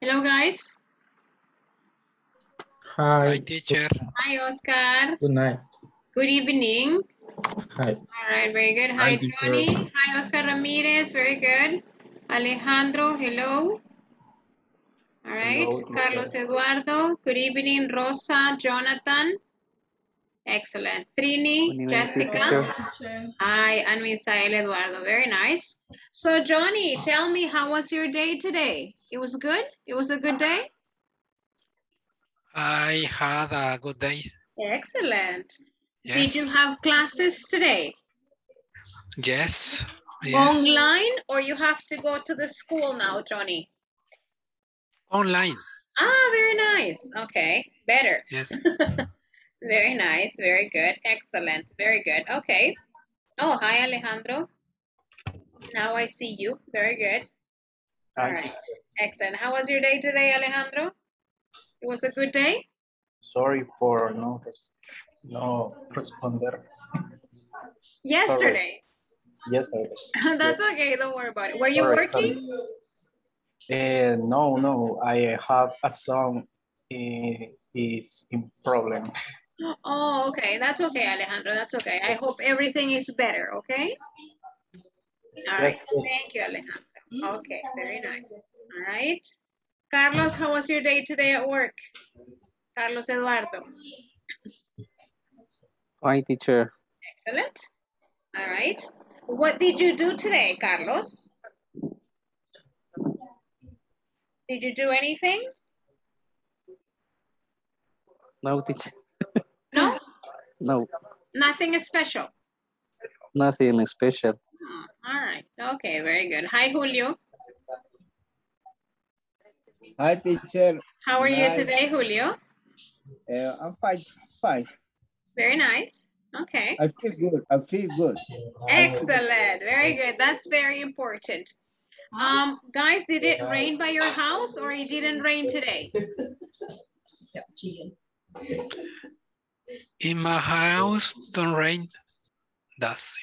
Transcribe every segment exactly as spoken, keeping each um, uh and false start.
Hello, guys. Hi. Hi, teacher. Hi, Oscar. Good night. Good evening. Hi. All right, very good. Hi, Hi, teacher. Johnny. Hi, Oscar Ramirez. Very good. Alejandro, hello. All right. Hello, teacher. Carlos Eduardo. Good evening. Rosa, Jonathan. Excellent. Trini, Jessica. Hi, and Misael Eduardo. Very nice. So, Johnny, tell me, how was your day today? It was good? It was a good day? I had a good day. Excellent. Yes. Did you have classes today? Yes. Yes. Online, or you have to go to the school now, Johnny? Online. Ah, very nice. Okay, better. Yes. Very nice, very good, excellent, very good. Okay. Oh, hi, Alejandro. Now I see you. Very good. All Hi, right, teacher. excellent. How was your day today, Alejandro? It was a good day? Sorry for no res no responder. Yesterday. Yes, I That's yes. okay, don't worry about it. Were you Sorry, working? sorry. Uh, no, no. I have a song. Uh, is in problem. Oh, okay, that's okay, Alejandro, that's okay. I hope everything is better, okay? All right, Yes, yes. thank you, Alejandro. Okay, very nice. All right. Carlos, how was your day today at work? Carlos Eduardo. Hi, teacher. Excellent. All right. What did you do today, Carlos? Did you do anything? No, teacher. No? No, Nothing special? nothing special. Oh, all right. Okay, very good. Hi, Julio. Hi, teacher. How are Good you night. today, Julio? Uh, I'm fine. Fine. Very nice. Okay. I feel good. I feel good. Excellent. Very good. That's very important. Um, guys, did it rain by your house or it didn't rain today? In my house, don't rain. Does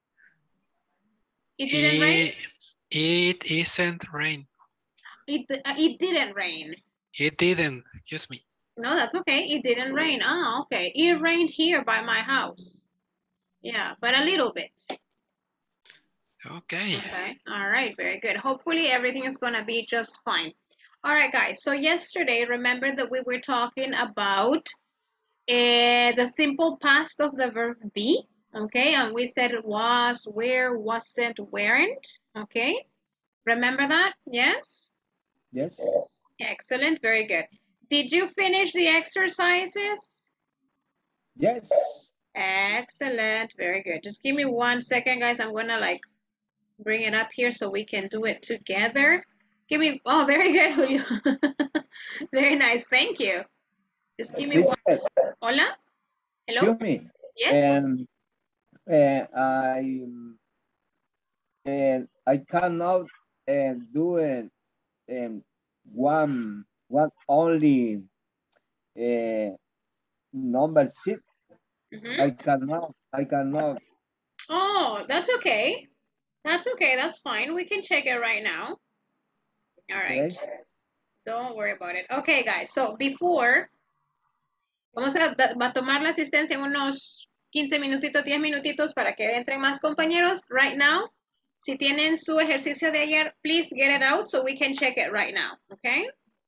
It it? didn't rain? It isn't rain. It, uh, it didn't rain. It didn't. Excuse me. No, that's okay. It didn't rain. Ah, okay. It rained here by my house. Yeah, but a little bit. Okay. Okay. All right. Very good. Hopefully everything is going to be just fine. All right, guys. So yesterday, remember that we were talking about uh, the simple past of the verb be. Okay. And we said it was, where, wasn't, weren't. Okay. Remember that? Yes? Yes. Excellent. Very good. Did you finish the exercises? Yes. Excellent. Very good. Just give me one second, guys. I'm going to like bring it up here so we can do it together. Give me, oh, very good, Julio. Very nice. Thank you. Just give me Teacher, one. Hola? Hello? excuse me. Yes? And uh, I and I cannot uh, do it um, one one only uh, number six. Mm-hmm. I cannot. I cannot. Oh, that's okay. That's okay. That's fine. We can check it right now. All right. Okay. Don't worry about it. Okay, guys. So before, vamos a, a tomar la asistencia en unos quince minutitos, diez minutitos para que entren más compañeros. Right now, si tienen su ejercicio de ayer, please get it out so we can check it right now. Okay?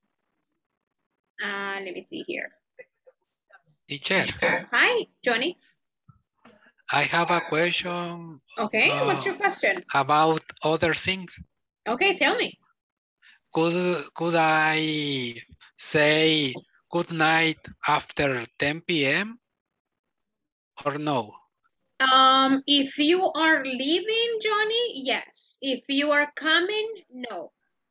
Uh, let me see here. Teacher, Hi, Johnny. I have a question. Okay, uh, what's your question? About other things. Okay, tell me. Could, could I say good night after ten p m or no? Um, if you are leaving, Johnny, yes. If you are coming, no.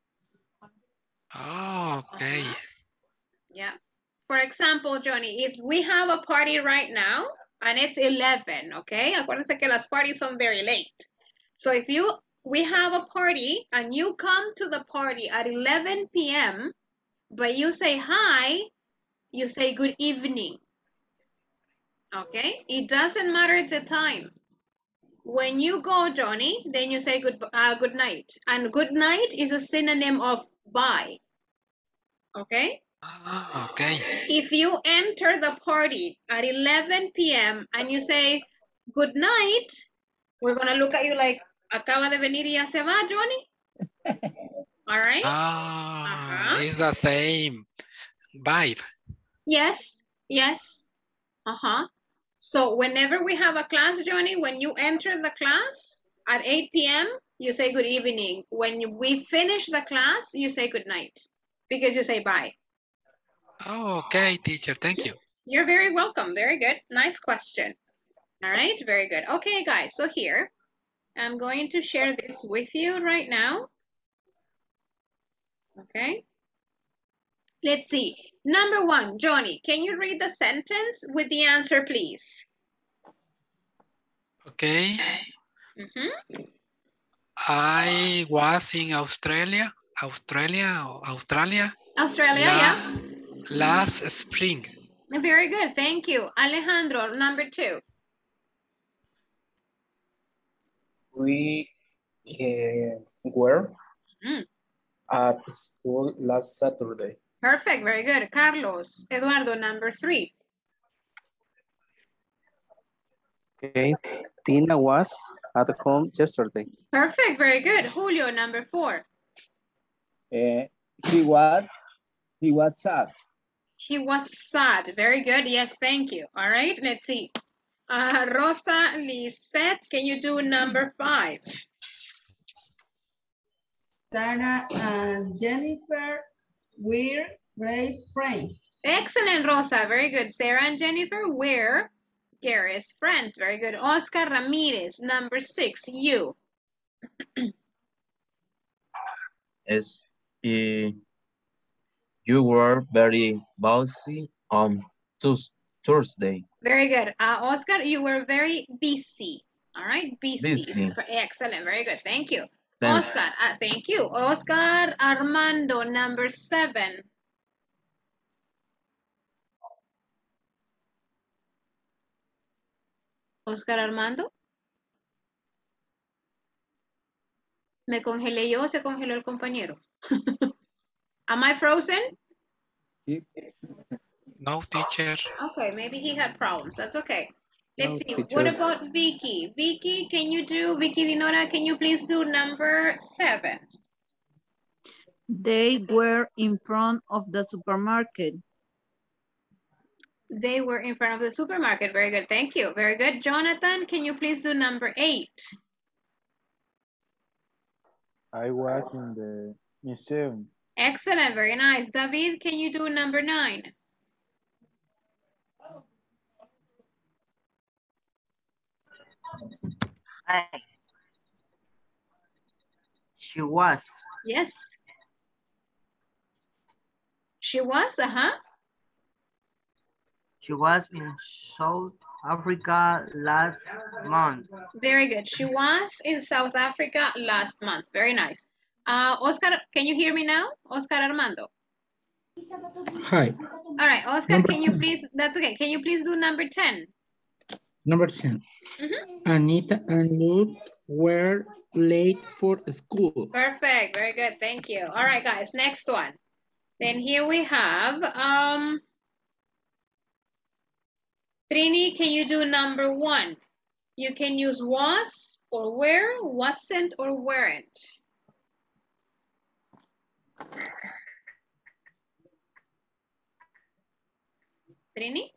Oh, okay. Uh-huh. Yeah. For example, Johnny, if we have a party right now and it's eleven, okay? Acuérdense que las parties son very late. So if you, we have a party and you come to the party at eleven p m, but you say hi, you say good evening. Okay? It doesn't matter the time. When you go, Johnny, then you say good, uh, good night. And good night is a synonym of bye. okay? Ah, okay. If you enter the party at eleven p m and you say, good night, we're gonna look at you like, acaba de venir y ya se va, Johnny? All right? Ah, Uh-huh. it's the same vibe. Yes, yes, uh-huh. So whenever we have a class, Johnny, when you enter the class at eight p m, you say good evening. When you- we finish the class, you say good night because you say bye. Oh, okay, teacher, thank you. You're very welcome. Very good. Nice question. All right, very good. Okay, guys, so here, I'm going to share this with you right now. Okay. Let's see. Number one, Johnny, can you read the sentence with the answer, please? Okay. Mm-hmm. I was in Australia, Australia, or Australia, Australia, la, yeah. last spring. Very good. Thank you. Alejandro, number two. We uh, were Mm, at school last Saturday. perfect. Very good. Carlos, Eduardo, number three. Okay. Tina was at home yesterday. Perfect. Very good. Julio, number four. Uh, he was, he was sad. She was sad. Very good. Yes, thank you. All right, let's see. Uh, Rosa Lisette, can you do number five? Sarah and Jennifer were great friends. Excellent, Rosa. Very good. Sarah and Jennifer were Gary's friends. Very good. Oscar Ramirez, number six. You. Yes, eh, you were very busy on Tues- Thursday. Very good. Uh, Oscar, you were very busy. All right, busy. Busy. Excellent. Very good. Thank you. Thanks. Oscar, uh, thank you. Oscar Armando, number seven. Oscar Armando. Me congelé yo, se congeló el compañero. Am I frozen? He, No, teacher. Okay, maybe he had problems. That's okay. Let's No, see. teacher. What about Vicky? Vicky, can you do, Vicky Dinora, can you please do number seven? They were in front of the supermarket. They were in front of the supermarket. Very good. Thank you. Very good. Jonathan, can you please do number eight? I was in the museum. Excellent. Very nice. David, can you do number nine? Hi. She was. Yes. She was, uh-huh. She was in South Africa last month. Very good. She was in South Africa last month. Very nice. Uh, Oscar, can you hear me now? Oscar Armando. Hi. All right, Oscar, Number can you ten. please, that's okay. Can you please do number ten? Number ten. Mm-hmm. Anita and Luke were late for school. Perfect. Very good. Thank you. All right, guys, next one. Then here we have, um, Trini, can you do number one? You can use was or were, wasn't or weren't. Trini?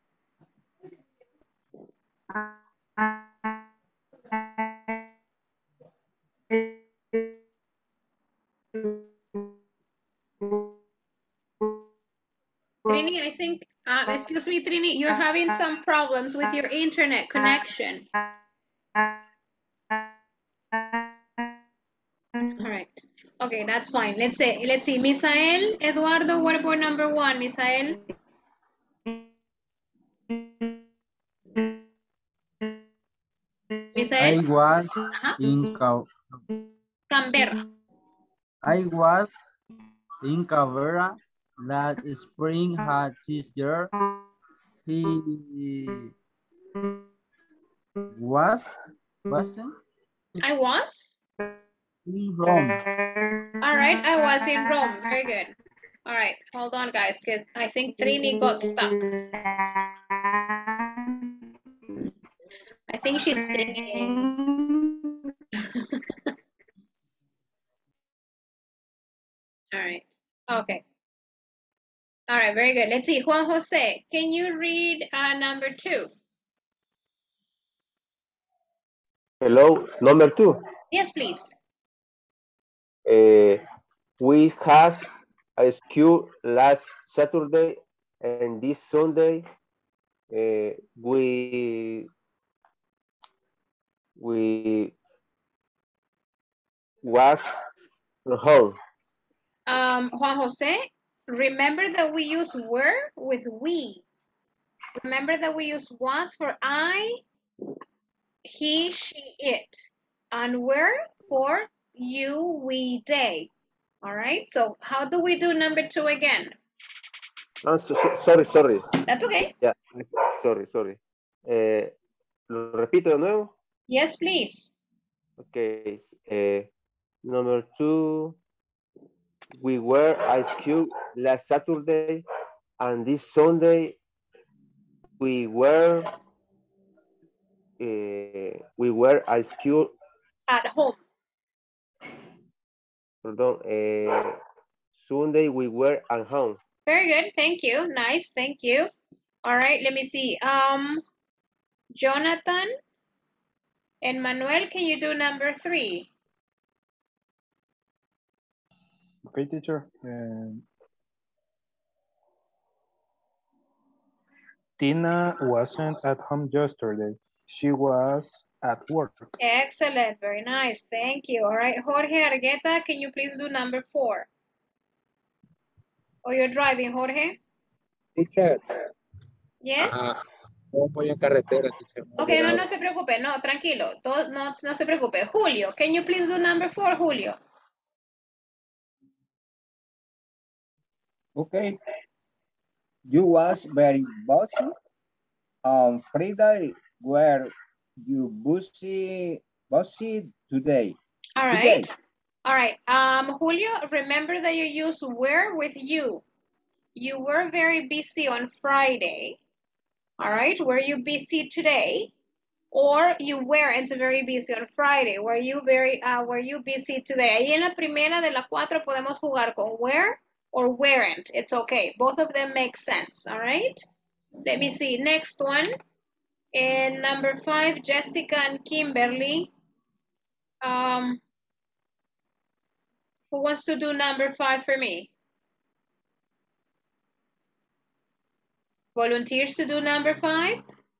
Trini, I think, uh, excuse me, Trini, you're having some problems with your internet connection. All right. Okay, that's fine. Let's say, let's see. Misael, Eduardo, what about number one, Misael? Misael? I was Uh-huh. in Ca- Canberra. I was in Canberra last spring had this year. He was wasn't I was? in Rome. All right, I was in Rome. Very good. All right, hold on, guys, because I think Trini got stuck. I think she's singing. All right. Okay. All right, very good. Let's see. Juan Jose, can you read uh, number two? Hello, number two. Yes, please. Uh, we had a school last Saturday and this Sunday uh, we we was home. Um, Juan Jose, remember that we use were with we. Remember that we use was for I, he, she, it, and were for you, we, they. All right, so how do we do number two again? Oh, so, so- sorry, sorry. That's okay. Yeah, sorry, sorry. Eh, ¿Lo repito de nuevo? Yes, please. Okay. eh, number two, we were ice cube last Saturday, and this Sunday we were eh, we were ice cube. At home. Perdón. Eh, Sunday we were at home. Very good. Thank you. Nice. Thank you. All right. Let me see. Um, Jonathan and Manuel, can you do number three? Okay, teacher. Um, Tina wasn't at home yesterday. She was at work. Excellent. Very nice. Thank you. All right. Jorge Argueta, can you please do number four? Or you're driving, Jorge? Teacher. Yes. Ajá. Yo voy en carretera, teacher. Ok, no, no se preocupe. No, tranquilo. Todo, no, no se preocupe. Julio, can you please do number four, Julio? Okay. You was very busy on Friday. Were you busy busy today? All Today. right. All right. Um, Julio, remember that you use were with you. You were very busy on Friday. All right. Were you busy today? Or you weren't very busy on Friday. Were you very uh, were you busy today? Ahí en la primera de las cuatro podemos jugar con were or weren't. It's okay. Both of them make sense. All right. Let me see. Next one. And number five, Jessica and Kimberly. Um, who wants to do number five for me? Volunteers to do number five?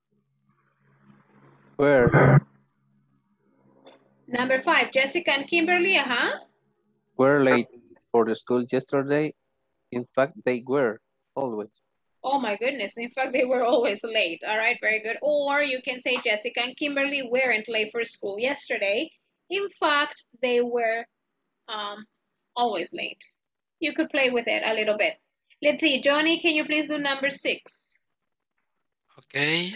Where? Number five, Jessica and Kimberly, uh-huh. Were late for the school yesterday. In fact, they were always. Oh my goodness, in fact, they were always late. All right, very good. Or you can say Jessica and Kimberly weren't late for school yesterday. In fact, they were um, always late. You could play with it a little bit. Let's see, Johnny, can you please do number six? Okay.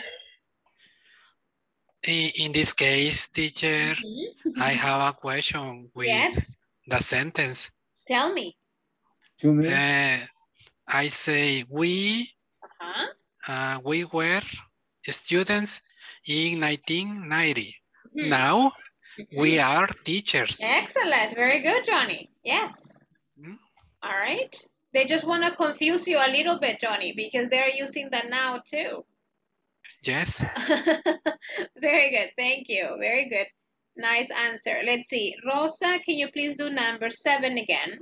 In, in this case, teacher, Mm-hmm. I have a question with Yes. the sentence. Tell me. To me. Uh, I say we, Uh-huh. uh, we were students in nineteen ninety. Mhm. Now we are teachers. Excellent. Very good, Johnny. Yes. Mm. All right. They just want to confuse you a little bit, Johnny, because they're using the now too. Yes. Very good. Thank you. Very good. Nice answer. Let's see. Rosa, can you please do number seven again?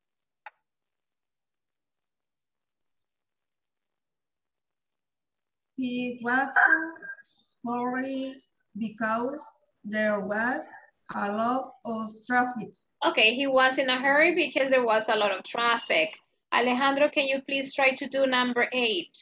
He was hurry because there was a lot of traffic. Okay, he was in a hurry because there was a lot of traffic. Alejandro, can you please try to do number eight?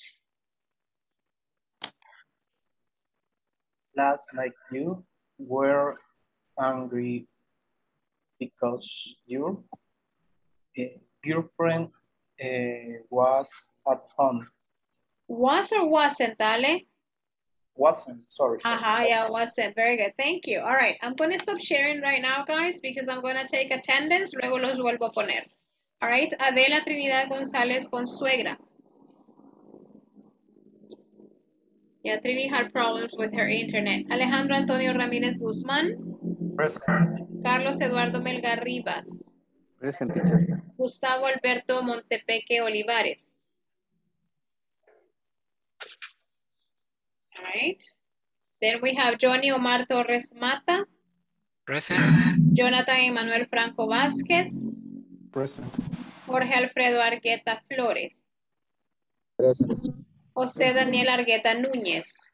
Last night you were angry because your uh, girlfriend uh, was at home. Was or wasn't, Ale? Wasn't, sorry. sorry Uh-huh, yeah, wasn't. Very good. Thank you. All right, I'm going to stop sharing right now, guys, because I'm going to take attendance. Luego los vuelvo a poner. All right, Adela Trinidad González Consuegra. Yeah, Trini had problems with her internet. Alejandro Antonio Ramírez Guzmán. Present. Carlos Eduardo Melgar Rivas. Present, teacher. Gustavo Alberto Montepeque Olivares. All right. Then we have Johnny Omar Torres Mata. Present. Jonathan Emmanuel Franco Vázquez. Present. Jorge Alfredo Argueta Flores. Present. José Daniel Argueta Núñez.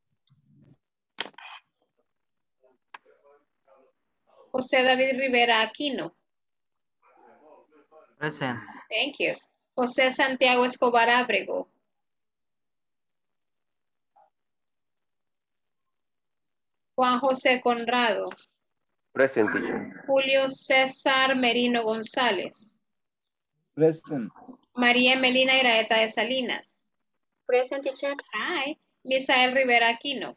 José David Rivera Aquino. Present. Thank you. José Santiago Escobar Ábrego. Juan José Conrado. Present, teacher. Julio César Merino González. Present. María Melina Iraeta de Salinas. Present, teacher. Hi. Misael Rivera Aquino.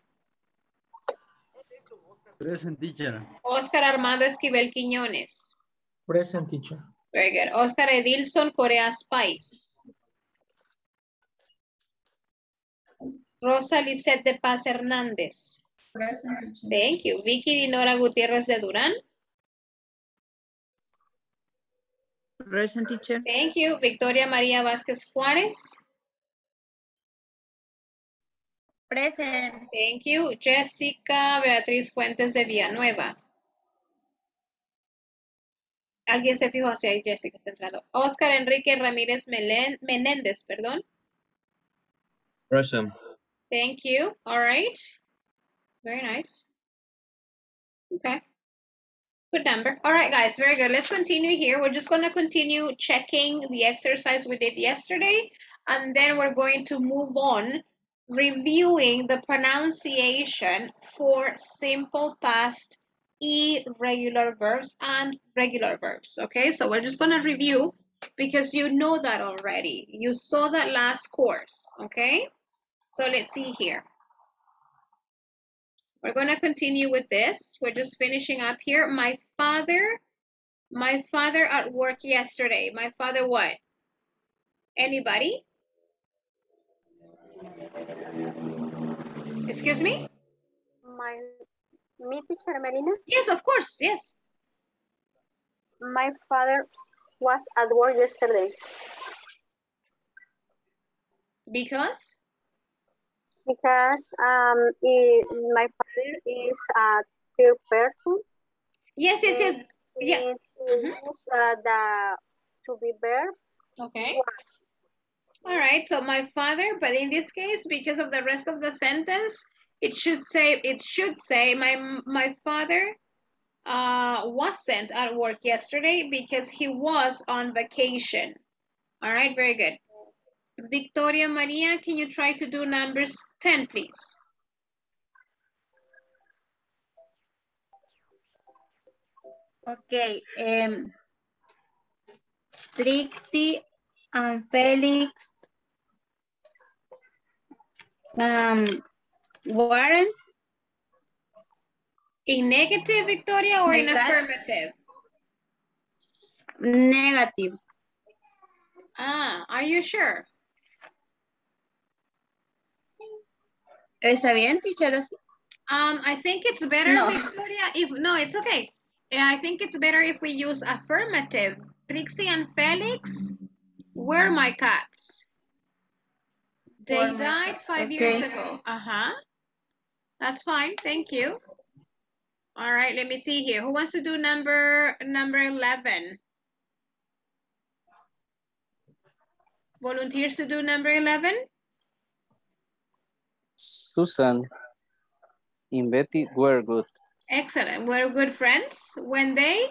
Present, teacher. Oscar Armando Esquivel Quiñones. Present, teacher. Very good. Oscar Edilson Correa Spice. Rosa Lisette de Paz Hernández. Present, teacher. Thank you. Vicky Dinora Gutiérrez de Durán. Present, teacher. Thank you. Victoria María Vázquez Juárez. Present. Thank you. Jessica Beatriz Fuentes de Villanueva. Alguien se fijó si hay Jessica está entrando. Oscar Enrique Ramírez Melen Menéndez, perdón. Present. Thank you. All right. Very nice. Okay. Good number. All right, guys. Very good. Let's continue here. We're just going to continue checking the exercise we did yesterday. And then we're going to move on reviewing the pronunciation for simple past irregular verbs and regular verbs. Okay, so we're just going to review because you know that already. You saw that last course. Okay, so let's see here. We're going to continue with this. We're just finishing up here. My father, my father at work yesterday. My father what? Anybody? Excuse me? My, me, teacher Melina? Yes, of course, yes. My father was at work yesterday. Because? Because um, he, my father is a third person. Yes, yes, yes. Yeah. To mm-hmm. use uh, the to be verb. Okay. All right, so my father, but in this case, because of the rest of the sentence, it should say, it should say, my, my father uh, wasn't at work yesterday because he was on vacation. All right, very good. Victoria Maria, can you try to do numbers ten, please? Okay. Um, Trixie and Felix um, Warren. In negative, Victoria, or in affirmative? Negative. Ah, are you sure? ¿Está bien, teacher? Um, I think it's better, no. Victoria, if, no, it's okay. I think it's better if we use affirmative. Trixie and Felix were my cats. They Were died five okay. years ago. Uh-huh. That's fine, thank you. All right, let me see here. Who wants to do number number eleven? Volunteers to do number eleven? Susan and Betty were good. Excellent. We're good friends. When they?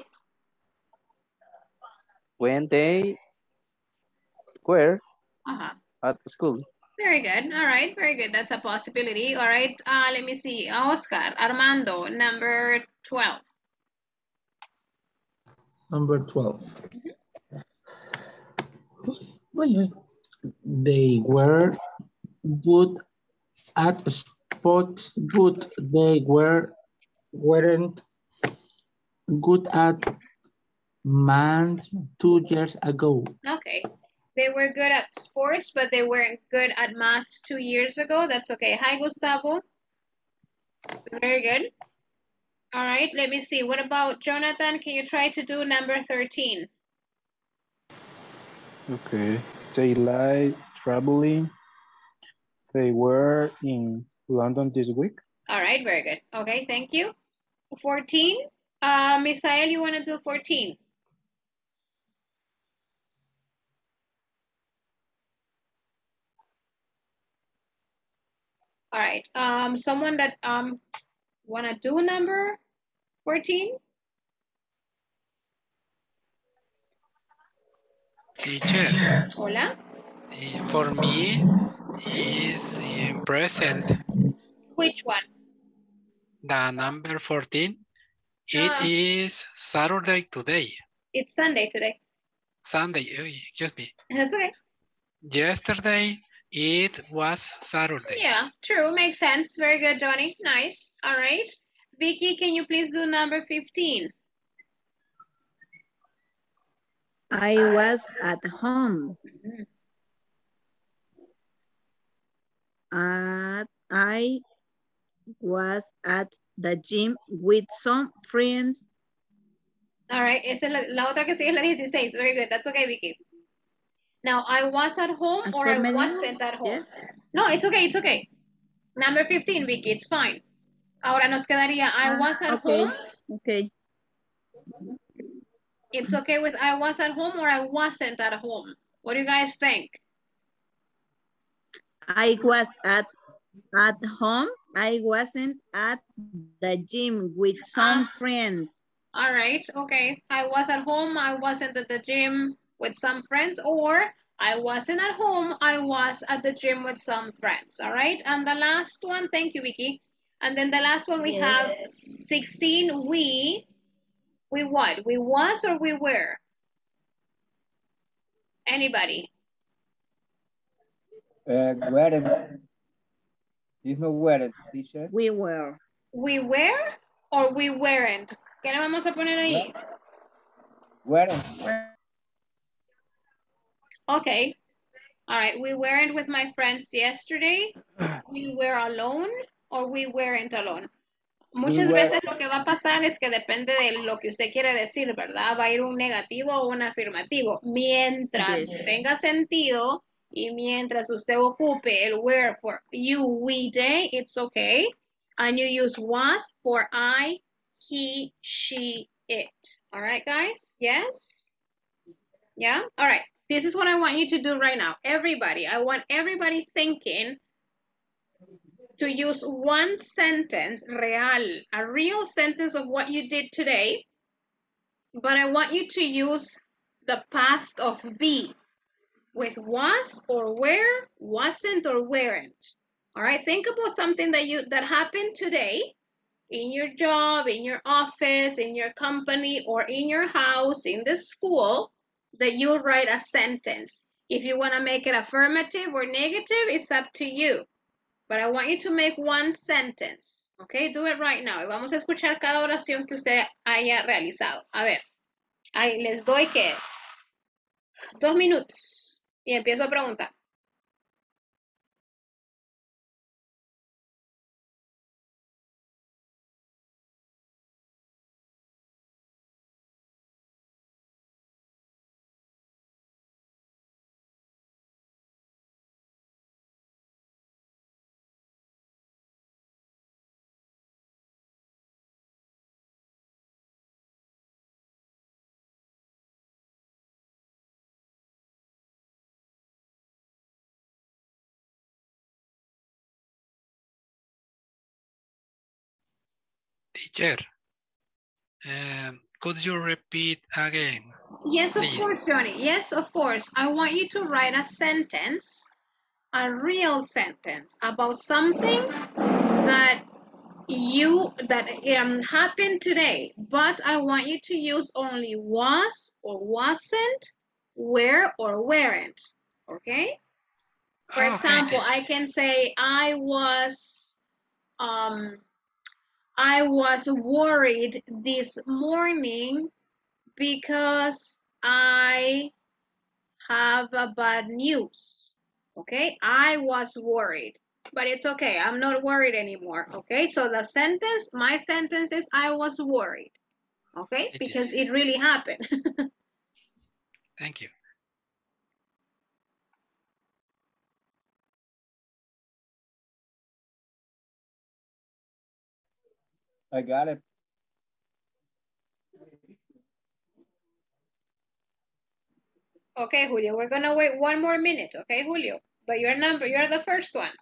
When they were uh-huh. at school. Very good. All right. Very good. That's a possibility. All right. Uh, let me see. Oscar, Armando, number twelve. Number twelve. Mm-hmm. They were good at sports, but they were weren't good at months, two years ago. Okay. They were good at sports, but they weren't good at maths two years ago. That's okay. Hi, Gustavo. Very good. All right, let me see. What about Jonathan? Can you try to do number thirteen? Okay. They like traveling. They were in London this week. All right, very good. Okay, thank you. fourteen. Uh, Misael, you want to do fourteen? All right. Um, someone that um want to do number fourteen? Teacher, Hola. eh, for me is in present. Which one? The number fourteen. It Ah. is Saturday today. It's Sunday today. Sunday, oh, excuse me. That's okay. Yesterday, it was Saturday. Yeah, true. Makes sense. Very good, Johnny. Nice. All right. Vicky, can you please do number fifteen? I was at home. Mhm. Uh, I was at the gym with some friends. All right. Esa es la, la otra que sigue es la dieciséis. Very good. That's okay, Vicky. Now, I was at home or I ¿Cuál me dijo? wasn't at home. Yes. No, it's okay. It's okay. Number fifteen, Vicky. It's fine. Ahora nos quedaría I Ah, was at okay. home. Okay. It's okay with I was at home or I wasn't at home. What do you guys think? I was at at home. I wasn't at the gym with some Ah. friends. All right. Okay. I was at home. I wasn't at the gym with some friends, or I wasn't at home. I was at the gym with some friends. All right. And the last one, thank you, Vicky. And then the last one we Yes. have sixteen. We, we what? We was or we were? Anybody? Uh, weren't. There's no weren't, teacher. We were. We were or we weren't. ¿Qué le vamos a poner ahí? Weren't. Okay. All right. We weren't with my friends yesterday. We were alone or we weren't alone. Muchas We were- veces lo que va a pasar es que depende de lo que usted quiere decir, ¿verdad? Va a ir un negativo o un afirmativo. Mientras Yes. tenga sentido y mientras usted ocupe el were for you, we, they, it's okay. And you use was for I, he, she, it. All right, guys? Yes? Yeah? All right. This is what I want you to do right now. Everybody, I want everybody thinking to use one sentence, real, a real sentence of what you did today, but I want you to use the past of be with was or were, wasn't or weren't. All right, think about something that you that happened today in your job, in your office, in your company, or in your house, in the school, that you write a sentence. If you want to make it affirmative or negative, it's up to you. But I want you to make one sentence. Okay, do it right now. Y vamos a escuchar cada oración que usted haya realizado. A ver, ahí les doy que dos minutos y empiezo a preguntar. Teacher, um, could you repeat again? Yes, of Please. course, Johnny. Yes, of course. I want you to write a sentence, a real sentence about something that you that um, happened today, but I want you to use only was or wasn't, were or weren't. Okay? For Okay, example, teacher. I can say I was um I was worried this morning because I have a bad news. Okay, I was worried, but it's okay. I'm not worried anymore. Okay, so the sentence, my sentence is I was worried. Okay, It because is. it really happened. Thank you. I got it. Okay, Julio, we're gonna wait one more minute. Okay, Julio, but your number, you're the first one.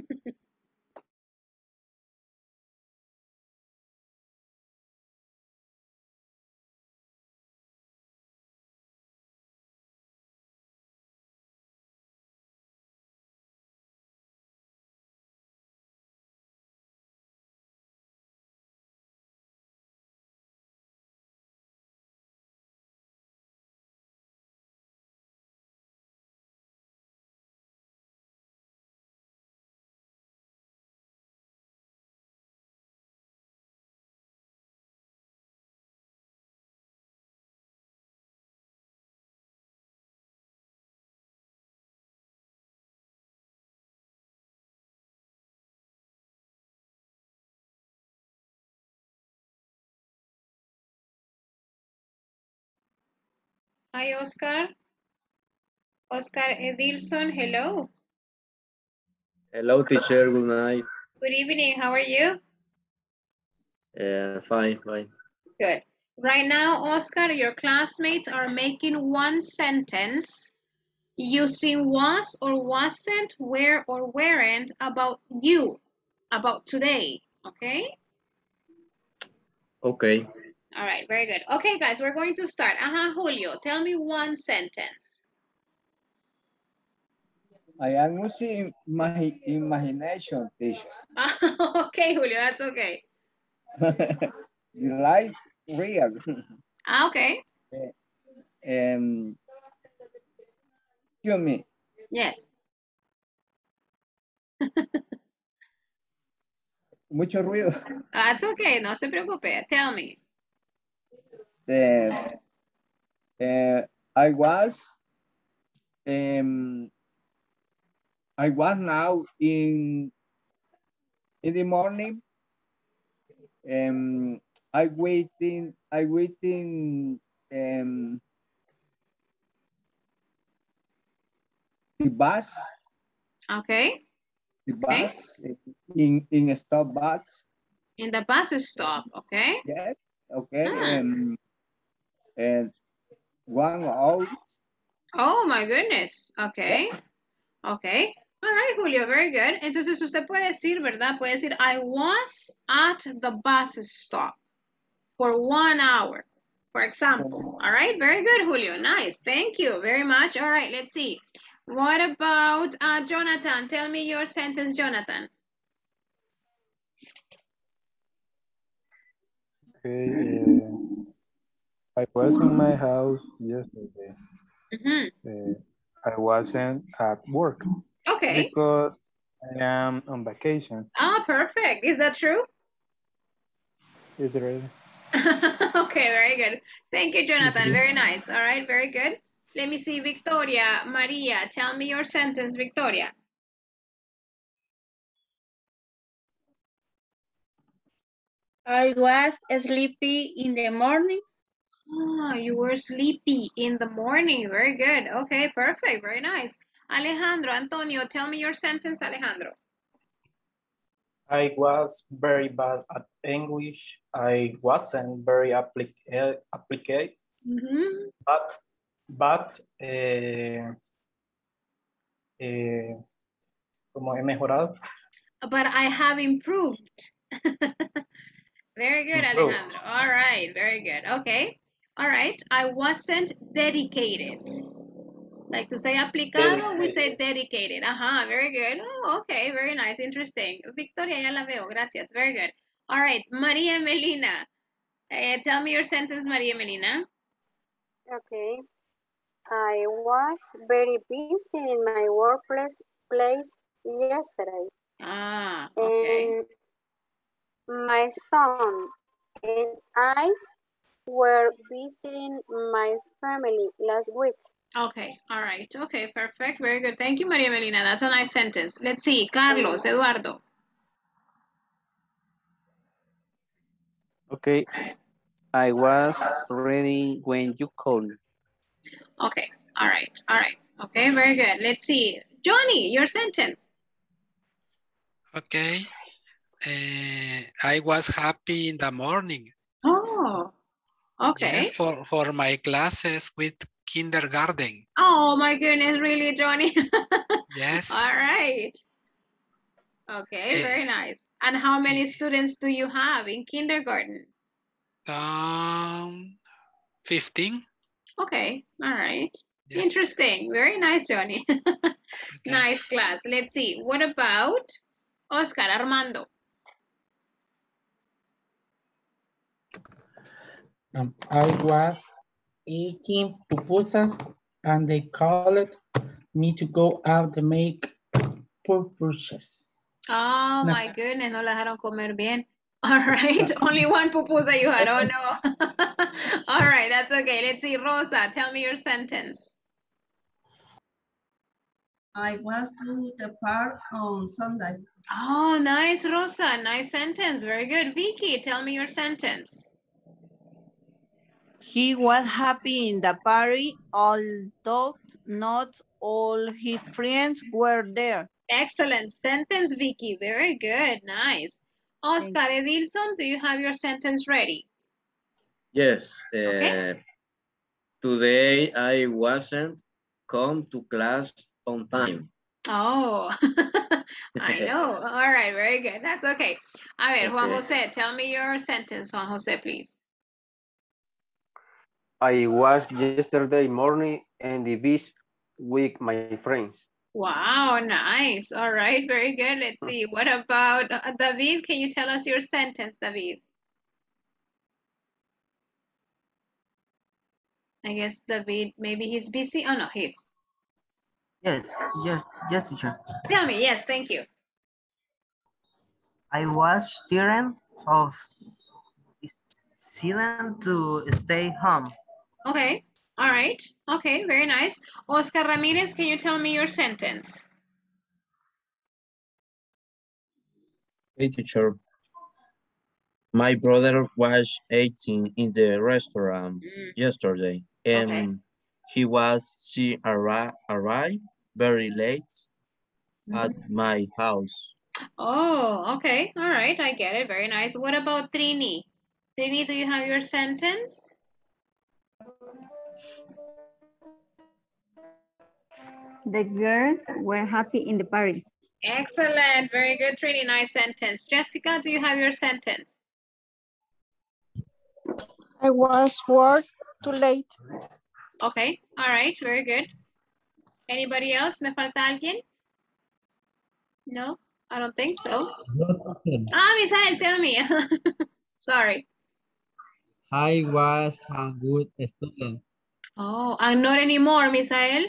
Hi, Oscar. Oscar Edilson, hello. Hello, teacher. Good night. Good evening. How are you? Uh, fine, fine. Good. Right now, Oscar, your classmates are making one sentence using was or wasn't, were or weren't about you, about today. Okay? Okay. All right, very good. Okay, guys, we're going to start. Aha, Julio, tell me one sentence. I am using my imagination, teacher. Okay, Julio, that's okay. You like real. Ah, okay. Um, excuse me. Yes. Mucho ruido. That's okay, no se preocupe. Tell me. Uh, uh, I was um, I was now in in the morning. Um, I waiting. I waiting. Um, the bus. Okay. The Okay. bus in in a stop bus. In the bus stop. Okay. Yeah. Okay. Ah. Um, and one hour. Oh my goodness. Okay. Yeah. Okay. All right, Julio, very good. Entonces usted puede decir, ¿verdad? Puede decir, I was at the bus stop for one hour, for example. All right, very good, Julio. Nice. Thank you very much. All right, let's see. What about uh, Jonathan? Tell me your sentence, Jonathan. Okay, uh, I was in my house yesterday. Mm-hmm. Uh, I wasn't at work. Okay. Because I am on vacation. Ah, perfect. Is that true? Is it really? Okay, very good. Thank you, Jonathan. Very nice. All right, very good. Let me see, Victoria, Maria, tell me your sentence, Victoria. I was sleepy in the morning. Ah, you were sleepy in the morning. Very good. Okay, perfect. Very nice. Alejandro, Antonio, tell me your sentence, Alejandro. I was very bad at English. I wasn't very applic applied, Mm-hmm. but but eh, eh, como he mejorado. But I have improved. Very good, Improved. Alejandro. All right, very good. Okay. All right. I wasn't dedicated. Like to say aplicado, we say dedicated. Aha, very good. Oh, okay, very nice, interesting. Victoria, ya la veo. Gracias. Very good. All right, Maria Melina. Uh, tell me your sentence, Maria Melina. Okay. I was very busy in my workplace place yesterday. Ah, okay. And my son and I were visiting my family last week. Okay, all right. Okay, perfect. Very good. Thank you, Maria Melina. That's a nice sentence. Let's see. Carlos, Eduardo. Okay. I was ready when you called. Okay, all right, all right. Okay, very good. Let's see. Johnny, your sentence. Okay. Uh, I was happy in the morning. Oh, okay. Yes, for, for my classes with kindergarten. Oh my goodness, really, Johnny? Yes. All right. Okay, Eh, very nice. And how many students do you have in kindergarten? Um, fifteen. Okay, all right. Yes. Interesting. Very nice, Johnny. Nice class. Let's see. What about Oscar Armando? Um, I was eating pupusas and they called me to go out to make purchases. Oh No. my goodness, no la dejaron comer bien. All right, only one pupusa you had. Oh no. All right, that's okay. Let's see, Rosa, tell me your sentence. I was to the park on Sunday. Oh, nice, Rosa. Nice sentence. Very good. Vicky, tell me your sentence. He was happy in the party, although not all his friends were there. Excellent sentence, Vicky. Very good. Nice. Oscar Edilson, do you have your sentence ready? Yes. Uh, Okay. Today I wasn't come to class on time. Oh, I know. All right, very good. That's okay. A ver, Juan Okay. José, tell me your sentence, Juan José, please. I was yesterday morning in the beach with my friends. Wow, nice. All right, very good. Let's see. What about uh, David? Can you tell us your sentence, David? I guess David, maybe he's busy. Oh, no, he's. Yes, yes, yes, teacher. Tell me. Yes, thank you. I was tired of deciding to stay home. Okay. All right. Okay, very nice. Oscar Ramirez, can you tell me your sentence? Hey, teacher. My brother was eating in the restaurant Mm. yesterday, and Okay. he was she arri arrived very late at my house. Oh, okay. All right. I get it. Very nice. What about Trini? Trini, do you have your sentence? The girls were happy in the party. Excellent. Very good, Trini. Nice sentence. Jessica, do you have your sentence? I was work too late. Okay. All right. Very good. Anybody else? ¿Me falta alguien? No, I don't think so. Ah, Misael, tell me. Sorry. I was a good student. Oh, I'm not anymore, Misael.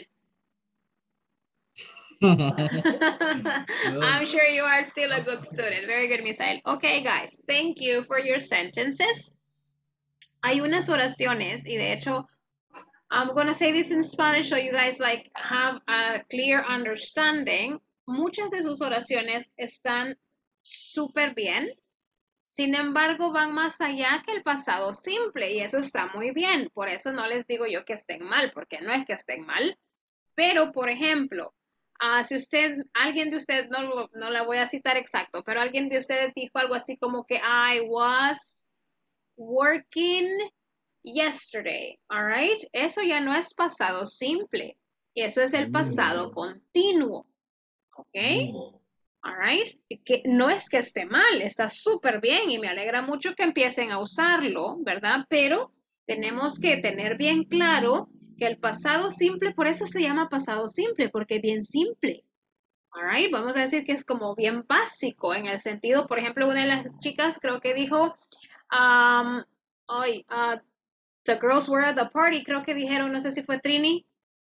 I'm sure you are still a good student. Very good, Misael. Okay, guys, thank you for your sentences. Hay unas oraciones, y de hecho, I'm going to say this in Spanish so you guys like have a clear understanding. Muchas de sus oraciones están súper bien. Sin embargo, van más allá que el pasado simple y eso está muy bien. Por eso no les digo yo que estén mal, porque no es que estén mal. Pero, por ejemplo, uh, si usted, alguien de ustedes, no, no la voy a citar exacto, pero alguien de ustedes dijo algo así como que I was working yesterday, all right? Eso ya no es pasado simple. Eso es el pasado continuo, ¿ok? All right? Que no es que esté mal, está súper bien y me alegra mucho que empiecen a usarlo, ¿verdad? Pero tenemos que tener bien claro que el pasado simple, por eso se llama pasado simple, porque es bien simple. All right? Vamos a decir que es como bien básico en el sentido, por ejemplo, una de las chicas creo que dijo, um, ay, uh, the girls were at the party, creo que dijeron, no sé si fue Trini.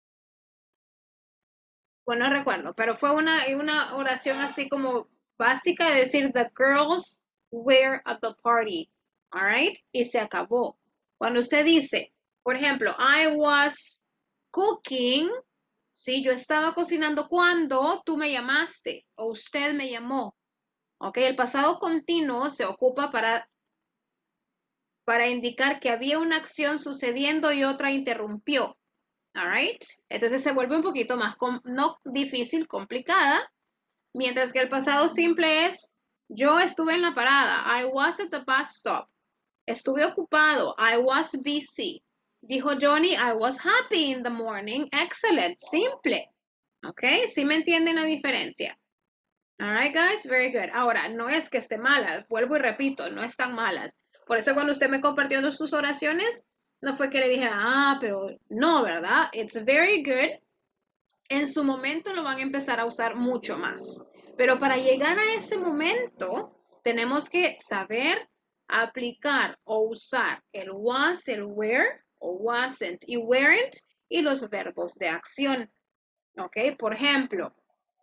Bueno, no recuerdo, pero fue una, una oración así como básica de decir the girls were at the party, all right, y se acabó. Cuando usted dice, por ejemplo, I was cooking, sí, yo estaba cocinando cuando tú me llamaste o usted me llamó. Ok, el pasado continuo se ocupa para, para indicar que había una acción sucediendo y otra interrumpió. All right, entonces se vuelve un poquito más, no difícil, complicada, mientras que el pasado simple es, yo estuve en la parada, I was at the bus stop. Estuve ocupado, I was busy. Dijo Johnny, I was happy in the morning. Excellent, simple. Ok, ¿sí me entienden la diferencia? All right, guys, very good. Ahora, no es que esté mala, vuelvo y repito, no están malas. Por eso cuando usted me compartió sus oraciones, no fue que le dijera, ah, pero no, ¿verdad? It's very good. En su momento lo van a empezar a usar mucho más. Pero para llegar a ese momento, tenemos que saber aplicar o usar el was, el were, o wasn't y weren't, y los verbos de acción. ¿Ok? Por ejemplo,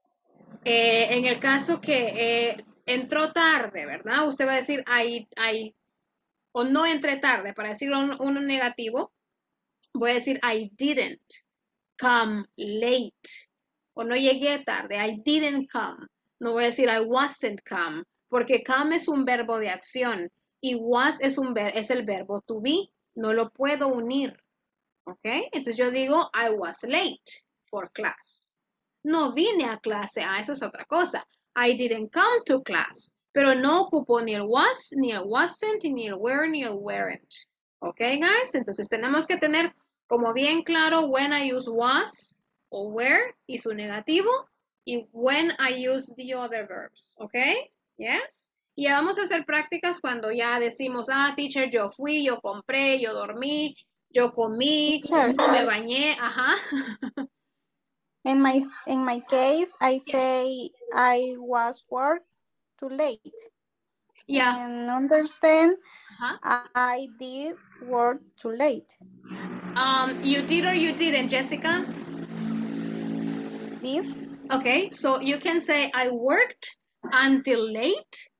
eh, en el caso que eh, entró tarde, ¿verdad? Usted va a decir, I, I, o no entré tarde, para decirlo un, un negativo, voy a decir, I didn't come late. O no llegué tarde, I didn't come. No voy a decir I wasn't come, porque come es un verbo de acción y was es, un ver, es el verbo to be. No lo puedo unir. ¿Ok? Entonces yo digo I was late for class. No vine a clase. Ah, eso es otra cosa. I didn't come to class. Pero no ocupo ni el was, ni el wasn't, ni el were, ni el weren't. ¿Ok, guys? Entonces tenemos que tener como bien claro when I use was o were y su negativo y when I use the other verbs. ¿Ok? Yes. Y ya vamos a hacer prácticas cuando ya decimos, ah, teacher, yo fui, yo compré, yo dormí, yo comí, Teacher. yo me bañé. Ajá. In my, in my case, I say I was work too late. Yeah. And understand, uh-huh. I did work too late. Um, you did or you didn't, Jessica? Did. Okay, so you can say I worked until late.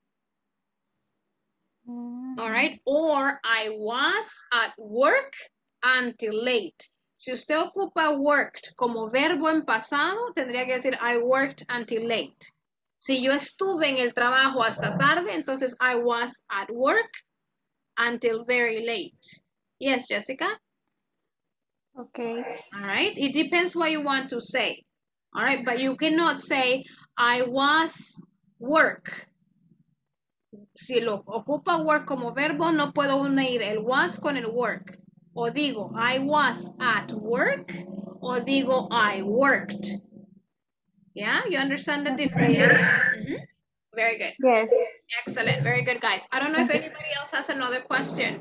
Mm-hmm. All right, or I was at work until late. Si usted ocupa worked como verbo en pasado, tendría que decir I worked until late. Si yo estuve en el trabajo hasta tarde, entonces I was at work until very late. Yes, Jessica? Okay. All right, it depends what you want to say. All right, but you cannot say I was work. Si lo ocupa work como verbo, no puedo unir el was con el work. O digo I was at work, o digo I worked. Yeah, you understand the difference? Mm-hmm. Very good. Yes. Excellent. Very good, guys. I don't know if anybody else has another question.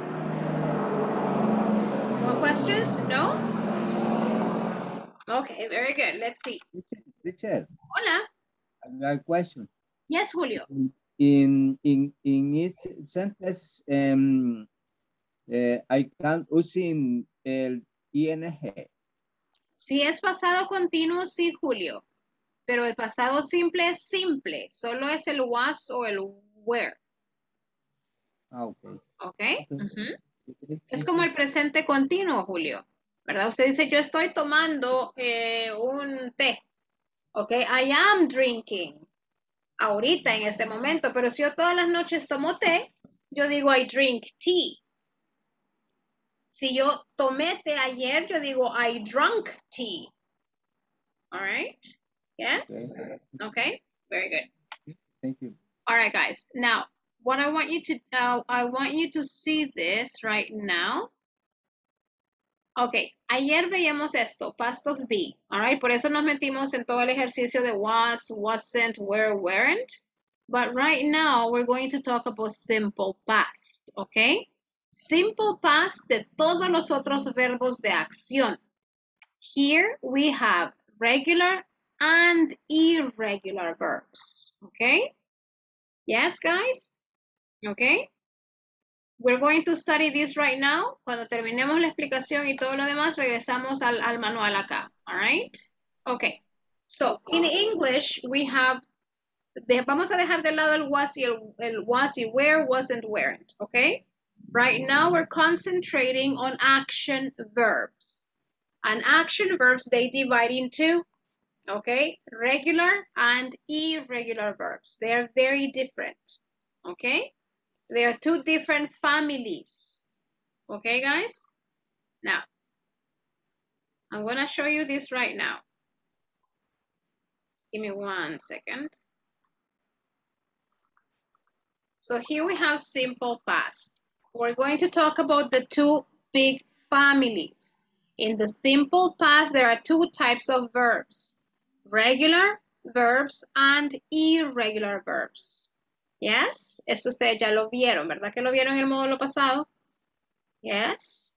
More questions? No? Okay, very good. Let's see. Teacher. Hola. I got a question. Yes, Julio. In in in each sentence, um, uh, I can using el ing. Si es pasado continuo, sí, Julio. Pero el pasado simple es simple. Solo es el was o el were. Ah, ok. Ok. Uh-huh. Es como el presente continuo, Julio. ¿Verdad? Usted dice, yo estoy tomando eh, un té. Ok. I am drinking. Ahorita, en este momento. Pero si yo todas las noches tomo té, yo digo, I drink tea. Si yo tomé té ayer, yo digo, I drank tea. All right. Yes? Okay. Okay. Very good. Thank you. All right, guys. Now, what I want you to, uh, I want you to see this right now. Okay. Ayer veíamos esto, past of be. All right. Por eso nos metimos en todo el ejercicio de was, wasn't, were, weren't. But right now, we're going to talk about simple past. Okay. Simple past de todos los otros verbos de acción. Here we have regular and irregular verbs. Okay? Yes, guys? Okay? We're going to study this right now. Cuando terminemos la explicación y todo lo demás, regresamos al, al manual acá. All right? Okay. So, in English, we have, de, vamos a dejar de lado el was y el, el was y where, wasn't, weren't. Okay? Right now, we're concentrating on action verbs. And action verbs, they divide into, okay, regular and irregular verbs. They are very different, okay? They are two different families, okay, guys? Now, I'm gonna show you this right now. Just give me one second. So here we have simple past. We're going to talk about the two big families. In the simple past, there are two types of verbs, regular verbs and irregular verbs. Yes, eso ustedes ya lo vieron, ¿verdad que lo vieron en el módulo pasado? Yes?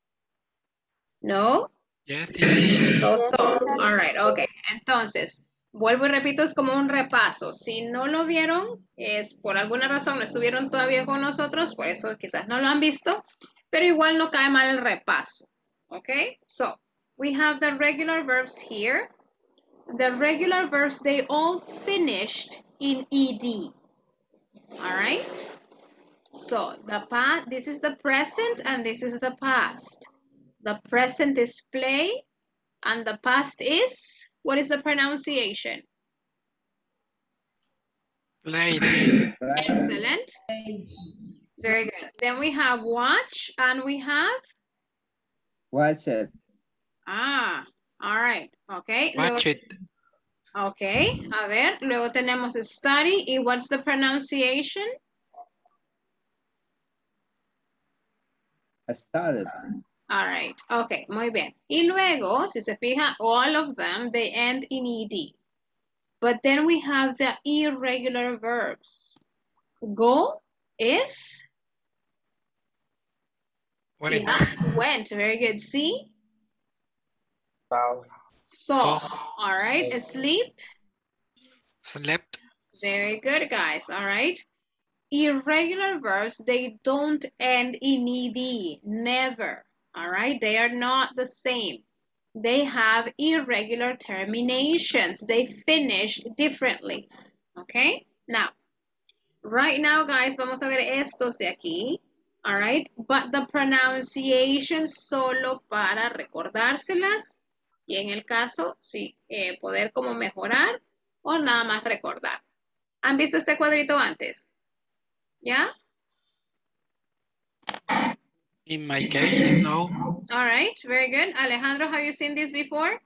No? Yes, teacher. So, so, all right, okay. Entonces, vuelvo y repito, es como un repaso. Si no lo vieron, es por alguna razón no estuvieron todavía con nosotros, por eso quizás no lo han visto, pero igual no cae mal el repaso. Okay, so we have the regular verbs here. The regular verbs, they all finished in ed. All right. So the past, this is the present and this is the past. The present is play and the past is, what is the pronunciation? Played. Excellent. Very good. Then we have watch and we have? Watch it. Ah, all right. Okay. Watch luego, it. Okay. A ver, luego tenemos study y what's the pronunciation? Started. All right. Okay, muy bien. Y luego, si se fija, all of them, they end in ed. But then we have the irregular verbs. Go is? Went. Yeah, went. Very good. See? Wow. So, all right. So. Sleep. Slept. Very good, guys. All right. Irregular verbs, they don't end in ed. Never. All right. They are not the same. They have irregular terminations. They finish differently. Okay. Now, right now, guys, vamos a ver estos de aquí. All right. But the pronunciation solo para recordárselas. Y en el caso, sí, eh, poder como mejorar o nada más recordar. ¿Han visto este cuadrito antes? ¿Ya? In my case, no. All right, very good. Alejandro, have you seen this before?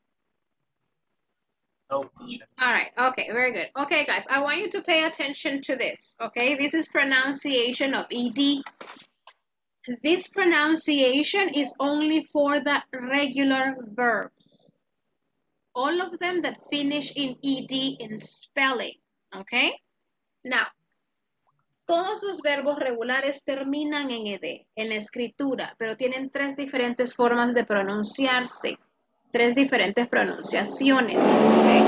No, teacher. All right, okay, very good. Okay, guys, I want you to pay attention to this, okay? This is pronunciation of ed. This pronunciation is only for the regular verbs. All of them that finish in ed in spelling, okay? Now, todos los verbos regulares terminan en ed, en la escritura, pero tienen tres diferentes formas de pronunciarse, tres diferentes pronunciaciones, okay?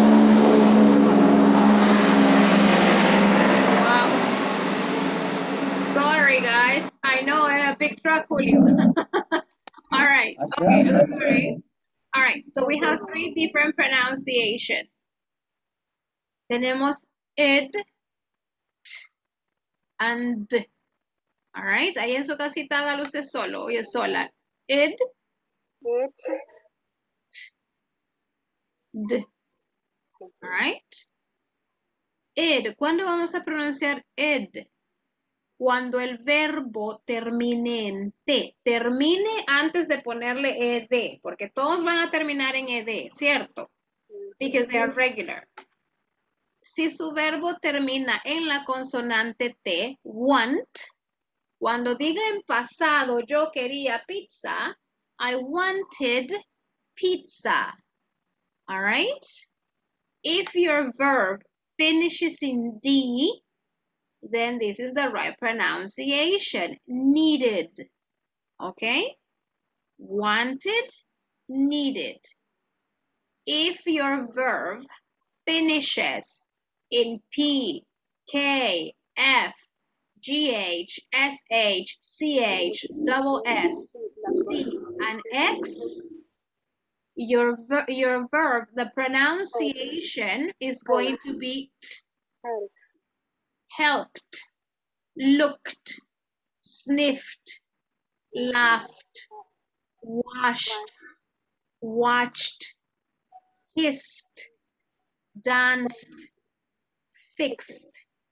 Wow. Sorry, guys. I know I have a big truck, Julio. All right. Okay, I'm sorry. All right, so we have three different pronunciations. Tenemos ed, and, all right, ahí en su casita hágalo usted solo, oye sola. Ed, d, all right. Ed, ¿cuándo vamos a pronunciar ed? Cuando el verbo termine en T. Termine antes de ponerle ed, porque todos van a terminar en ed, ¿cierto? Because they are regular. Si su verbo termina en la consonante T, want, cuando diga en pasado yo quería pizza, I wanted pizza. All right? If your verb finishes in D, then this is the right pronunciation, needed. Okay? Wanted, needed. If your verb finishes in P, K, F, G H, S H, C H, double S, C, and X, your, ver your verb, the pronunciation is going to be t, helped, looked, sniffed, laughed, washed, watched, kissed, danced, fixed.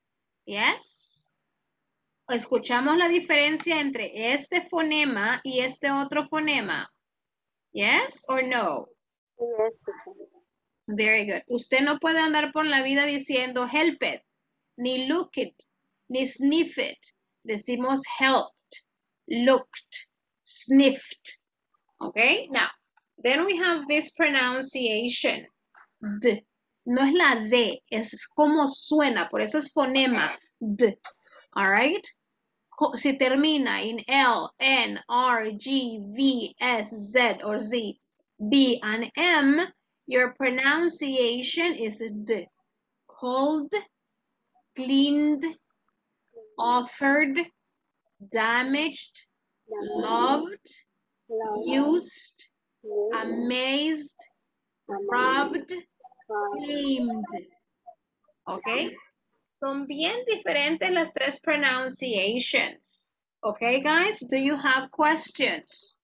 Yes. Escuchamos la diferencia entre este fonema y este otro fonema. Yes or no? Yes, teacher. Very good. Usted no puede andar por la vida diciendo help it, ni look it, ni sniff it. Decimos helped, looked, sniffed. Okay, now, then we have this pronunciation. D. No es la D, es como suena, por eso es fonema. D. All right? Si termina en L, N, R, G, V, S, Z, or Z, B, and M, your pronunciation is D. Called, cleaned, offered, damaged, loved, used, amazed, robbed, claimed. Okay? Son bien diferentes las tres pronunciations. Okay, guys? Do you have questions?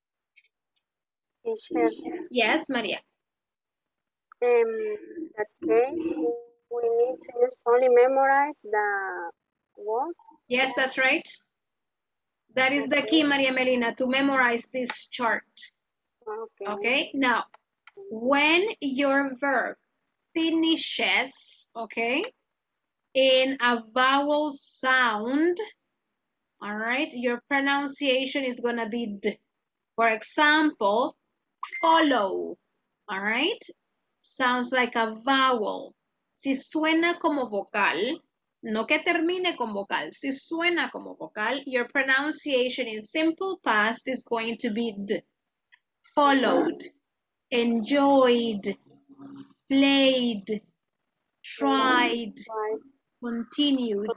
Teacher, Yes, Maria. um, in that case, we need to use only memorize the words. Yes, that's right. That is the key, Maria Melina, to memorize this chart. Okay. Okay, now, when your verb finishes, okay, in a vowel sound, all right, your pronunciation is going to be D. For example, follow, all right, sounds like a vowel. Si suena como vocal, no que termine con vocal, si suena como vocal, your pronunciation in simple past is going to be D. Followed, enjoyed, played, tried, continued.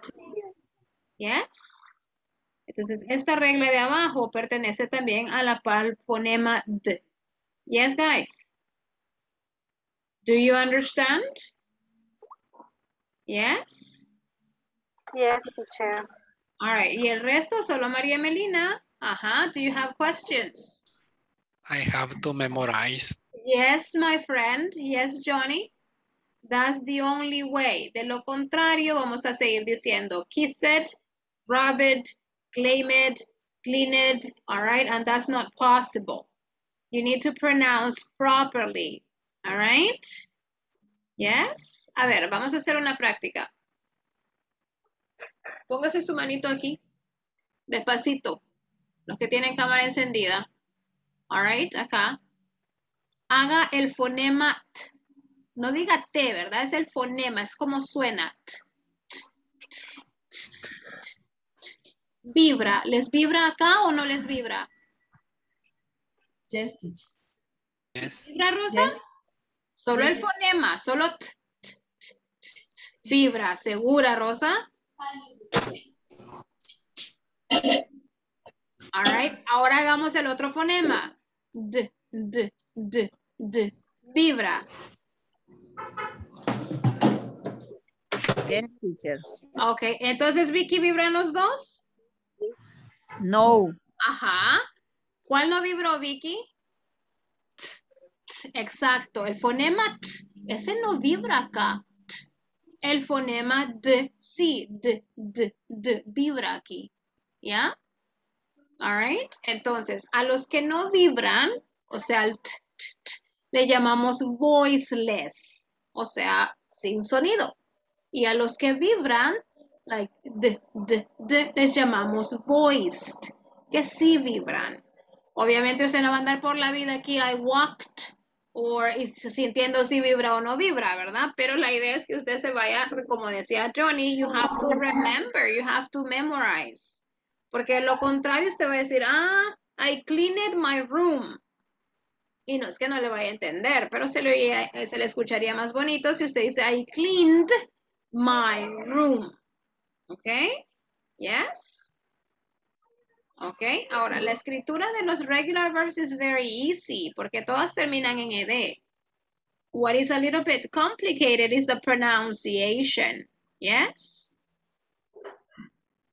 Yes. Entonces, esta regla de abajo pertenece también a la al fonema D. Yes, guys. Do you understand? Yes. Yes, teacher. All right. Y el resto, solo María Melina. Ajá. Do you have questions? I have to memorize. Yes, my friend. Yes, Johnny. That's the only way. De lo contrario, vamos a seguir diciendo kissed, rubbed, claimed, cleaned, all right? And that's not possible. You need to pronounce properly, all right? Yes? A ver, vamos a hacer una práctica. Póngase su manito aquí, despacito. Los que tienen cámara encendida, all right, acá. Haga el fonema T. No diga T, ¿verdad? Es el fonema, es como suena. T, t, t, t, t. Vibra. ¿Les vibra acá o no les vibra? Yes, teacher. Yes. ¿Vibra, Rosa? Yes. Solo el Yes. fonema, solo t, t, t, t, t. Vibra. ¿Segura, Rosa? All right. Ahora hagamos el otro fonema. D, d, d, d. Vibra. Yes, teacher. Ok, entonces Vicky, ¿vibran los dos? No. Ajá. ¿Cuál no vibró, Vicky? T, t, exacto, el fonema T, ese no vibra acá. T. El fonema D, sí, D, D, D, vibra aquí. ¿Ya? All right. Entonces, a los que no vibran, o sea, el T, T, T, le llamamos voiceless, o sea, sin sonido. Y a los que vibran, like D, D, D, les llamamos voiced, que sí vibran. Obviamente usted no va a andar por la vida aquí, I walked, o sintiendo si vibra o no vibra, ¿verdad? Pero la idea es que usted se vaya, como decía Johnny, you have to remember, you have to memorize. Porque lo contrario usted va a decir, ah, I cleaned my room. Y no es que no le vaya a entender, pero se le, se le escucharía más bonito si usted dice, I cleaned my room. ¿Ok? Yes? ¿Ok? Ahora, la escritura de los regular verbs is very easy, porque todas terminan en ed. What is a little bit complicated is the pronunciation. Yes?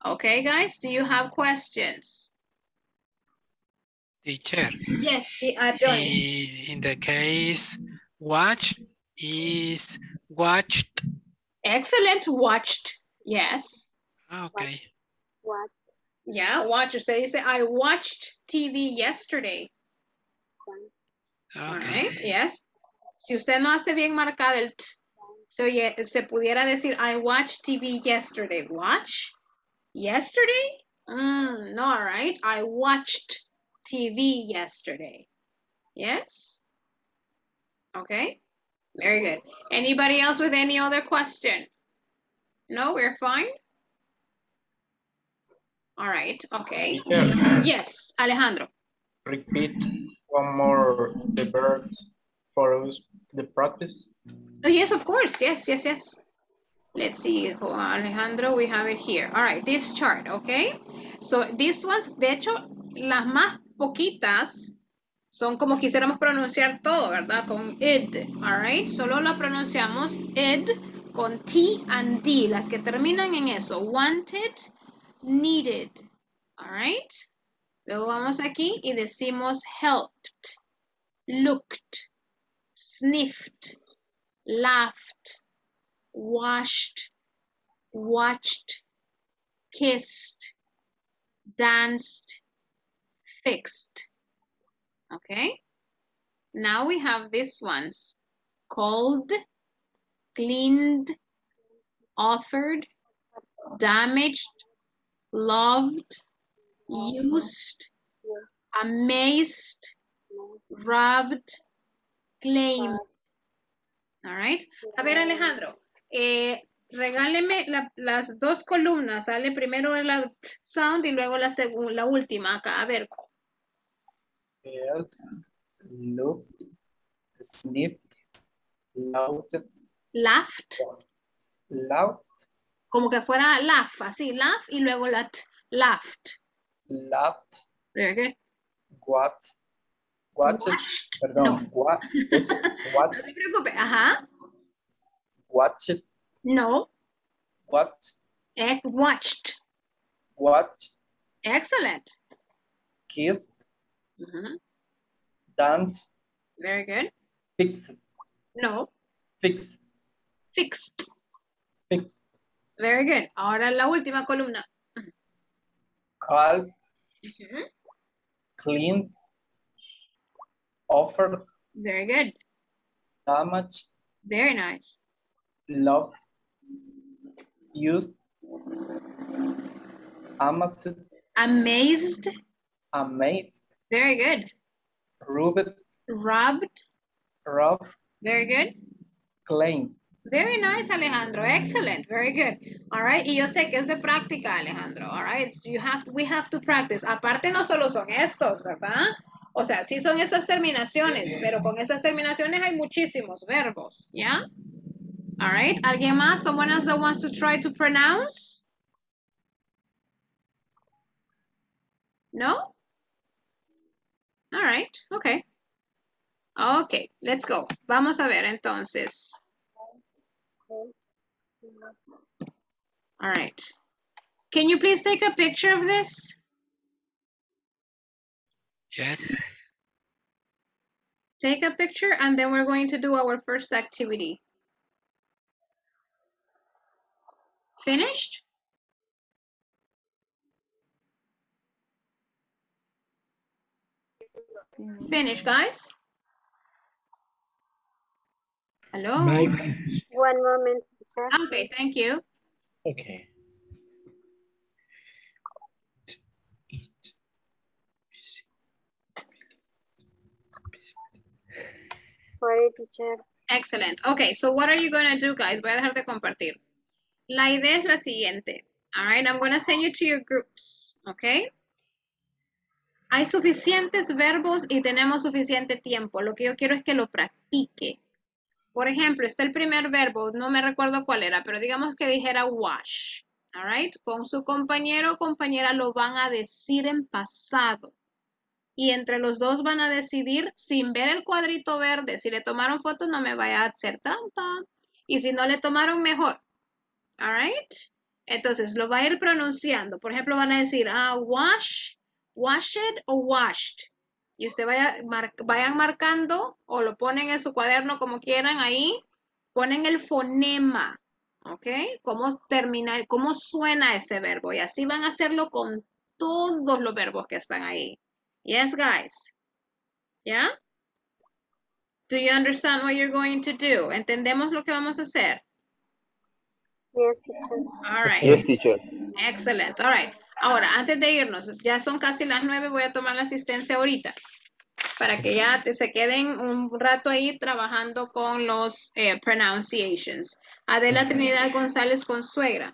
Okay, guys, do you have questions? Teacher. Yes, uh, Johnny. In the case, watch is watched. Excellent, watched. Yes. Okay. What? Yeah, watch. Usted dice, I watched T V yesterday. Okay. All right, yes. Si usted no hace bien marcado el t, se, oye, se pudiera decir, I watched T V yesterday. Watch? Yesterday? Mm, no, all right. I watched T V yesterday. Yes? Okay. Very good. Anybody else with any other question? No, we're fine? All right, okay. Teacher. Yes, Alejandro. Repeat one more the verbs for us the practice. Oh, yes, of course. Yes, yes, yes. Let's see, Alejandro, we have it here. All right, this chart, okay? So these ones, de hecho, las más poquitas son como quisiéramos pronunciar todo, ¿verdad? Con id, all right? Solo la pronunciamos id con T and D, las que terminan en eso. Wanted, needed, all right? Luego vamos aquí y decimos helped, looked, sniffed, laughed, washed, watched, kissed, danced, fixed. Okay? Now we have these ones. Called, cleaned, offered, damaged, loved, used, amazed, robbed, claimed. All right. A ver, Alejandro, eh, regáleme la, las dos columnas. Sale primero la t sound y luego la, la última acá. A ver. Held, looked, sniffed, laughed. Laughed. Laughed. Como que fuera laugh, así, laugh y luego la t, laughed. Laughed. Very good. Watched. Watched. Watched. Perdón. No. What, es, watched. No se preocupe. Ajá. Watched. No. Watched. Eh, watched. Watched. Excellent. Kissed. Uh-huh. Danced. Very good. Fixed. No. Fixed. Fixed. Fixed. Very good. Ahora la última columna. Called. Uh-huh. Cleaned. Offered. Very good. Damaged. Very nice. Loved. Used. Amazed. Amazed. Amazed. Very good. Rubbed. Robbed. Robbed. Very good. Claimed. Very nice, Alejandro. Excellent. Very good. All right. Y yo sé que es de práctica, Alejandro. All right. So you have, we have to practice. Aparte no solo son estos, ¿verdad? O sea, sí son esas terminaciones, pero con esas terminaciones hay muchísimos verbos, ¿ya? All right. ¿Alguien más? Someone else that wants to try to pronounce? No? All right. Okay. Okay. Let's go. Vamos a ver entonces. All right. Can you please take a picture of this? Yes. Take a picture and then we're going to do our first activity. Finished? Finished, guys? Hello? One moment, teacher. Okay, thank you. Okay. Sorry, teacher. Excellent. Okay, so what are you going to do, guys? Voy a dejar de compartir. La idea es la siguiente. All right, I'm going to send you to your groups, okay? Hay suficientes verbos y tenemos suficiente tiempo. Lo que yo quiero es que lo practique. Por ejemplo, está el primer verbo, no me recuerdo cuál era, pero digamos que dijera wash. All right, con su compañero o compañera lo van a decir en pasado. Y entre los dos van a decidir sin ver el cuadrito verde. Si le tomaron foto, no me vaya a hacer trampa. Y si no le tomaron, mejor. All right. Entonces, lo va a ir pronunciando. Por ejemplo, van a decir, ah, wash, washed o washed. Y usted vaya, mar, vayan marcando o lo ponen en su cuaderno como quieran ahí. Ponen el fonema, ¿ok? Cómo termina, cómo suena ese verbo. Y así van a hacerlo con todos los verbos que están ahí. Yes, guys. ¿Ya? Do you understand what you're going to do? ¿Entendemos lo que vamos a hacer? Yes, teacher. All right. Yes, teacher. Excellent. All right. Ahora, antes de irnos, ya son casi las nueve, voy a tomar la asistencia ahorita para que ya te, se queden un rato ahí trabajando con los eh, pronunciations. Adela Trinidad González Consuegra.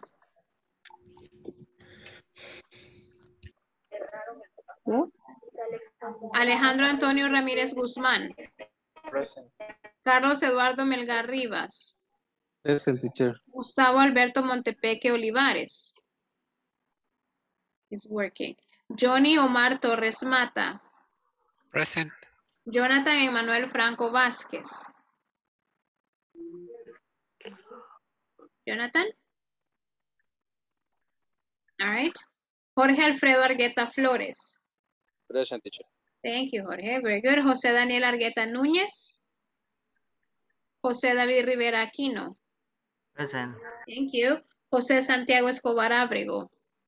Yes. Alejandro Antonio Ramírez Guzmán. Present. Carlos Eduardo Melgar Rivas. Present, teacher. Gustavo Alberto Montepeque Olivares. Is working. Johnny Omar Torres Mata. Present. Jonathan Emanuel Franco Vázquez. Jonathan? All right. Jorge Alfredo Argueta Flores. Present, teacher. Thank you, Jorge. Very good. José Daniel Argueta Núñez. José David Rivera Aquino. Present. Thank you. José Santiago Escobar Ábrego.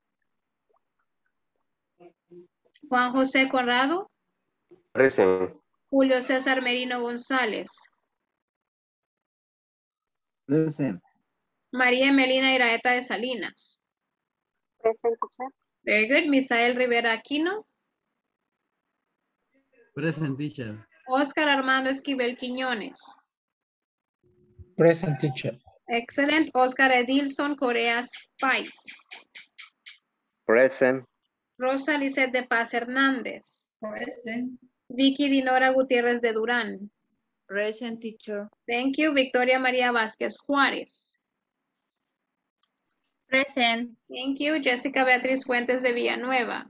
Juan José Conrado. Present. Julio César Merino González. Present. María Melina Iraeta de Salinas. Present, teacher. Very good. Misael Rivera Aquino. Present, teacher. Oscar Armando Esquivel Quiñones. Present, teacher. Excellent. Oscar Edilson Coreas Pais. Present. Rosa Lizeth de Paz Hernández. Present. Vicky Dinora Gutiérrez de Durán. Present, teacher. Thank you. Victoria María Vázquez Juárez. Present. Thank you. Jessica Beatriz Fuentes de Villanueva.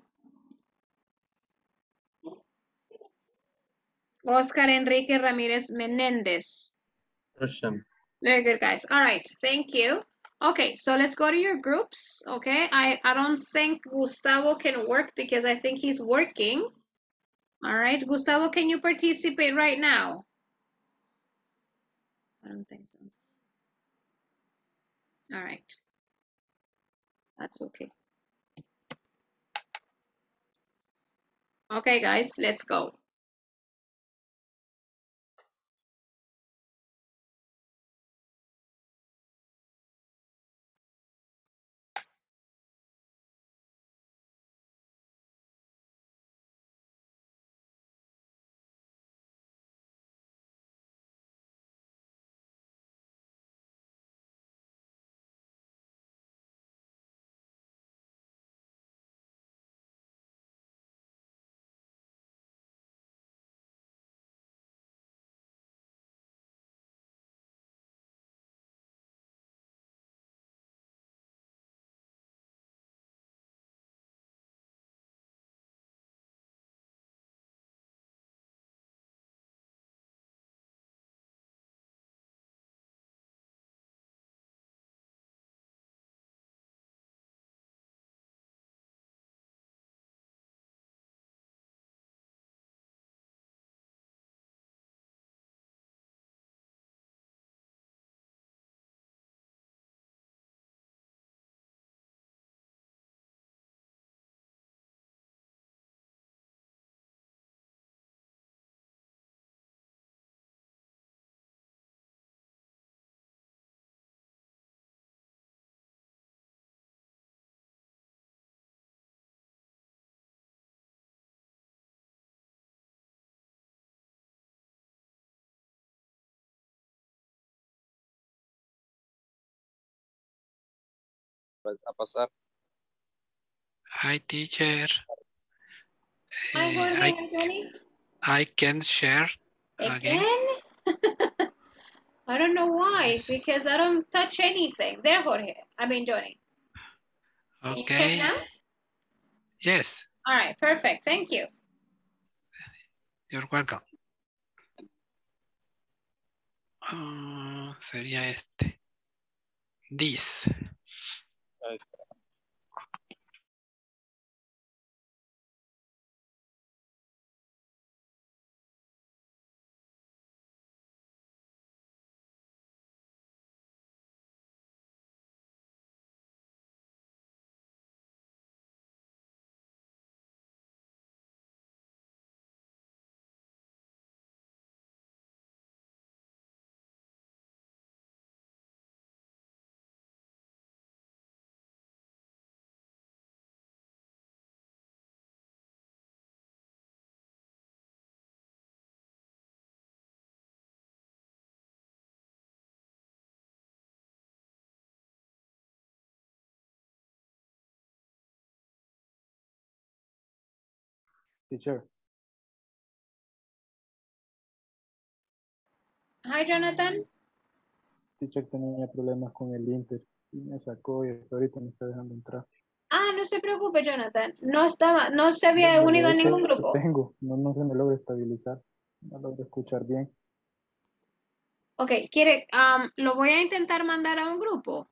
Oscar Enrique Ramírez Menéndez. Present. Very good, guys. All right. Thank you. Okay, so let's go to your groups. Okay, I, I don't think Gustavo can work because I think he's working. All right, Gustavo, can you participate right now? I don't think so. All right. That's okay. Okay, guys, let's go. A pasar. Hi, teacher. Hi, Eh, Jorge. I, Hi, Johnny. I can share Again? again. I don't know why, because I don't touch anything. There, Jorge. I mean, Johnny. Can you check Okay. now? Yes, All right, perfect. Thank you. you're welcome. Ah, sería este. This. Ahí está. Teacher, Hi, Jonathan. teacher tenía problemas con el Inter y me sacó y hasta ahorita me está dejando entrar. Ah, no se preocupe, Jonathan. No estaba, no se había Bueno, unido de a ningún hecho, grupo. tengo, no, no se me logra estabilizar, no logro escuchar bien. Ok, quiere, am, lo voy a intentar mandar a un grupo.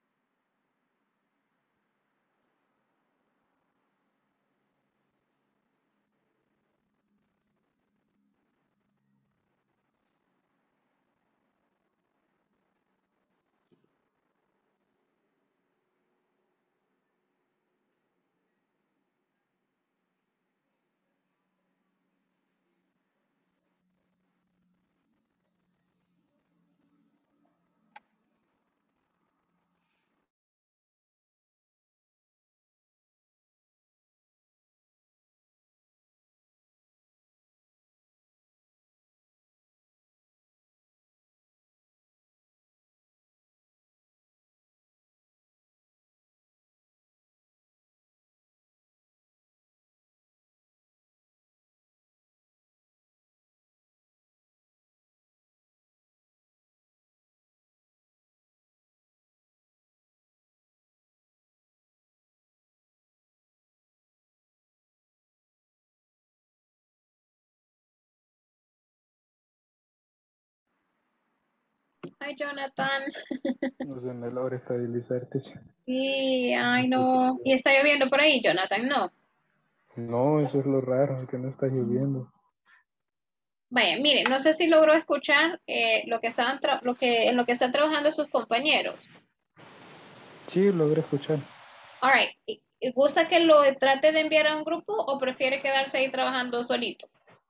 Hi, Jonathan. No se me logra estabilizar, teacher. Sí, ay, No escucho no. Y bien. está lloviendo por ahí, Jonathan, ¿no? No, eso es lo raro, que no está lloviendo. Vaya, mire, no sé si logró escuchar eh, lo que estaban tra- lo que, en lo que están trabajando sus compañeros. Sí, logré escuchar. All right. ¿Y- y ¿Gusta que lo trate de enviar a un grupo o prefiere quedarse ahí trabajando solito?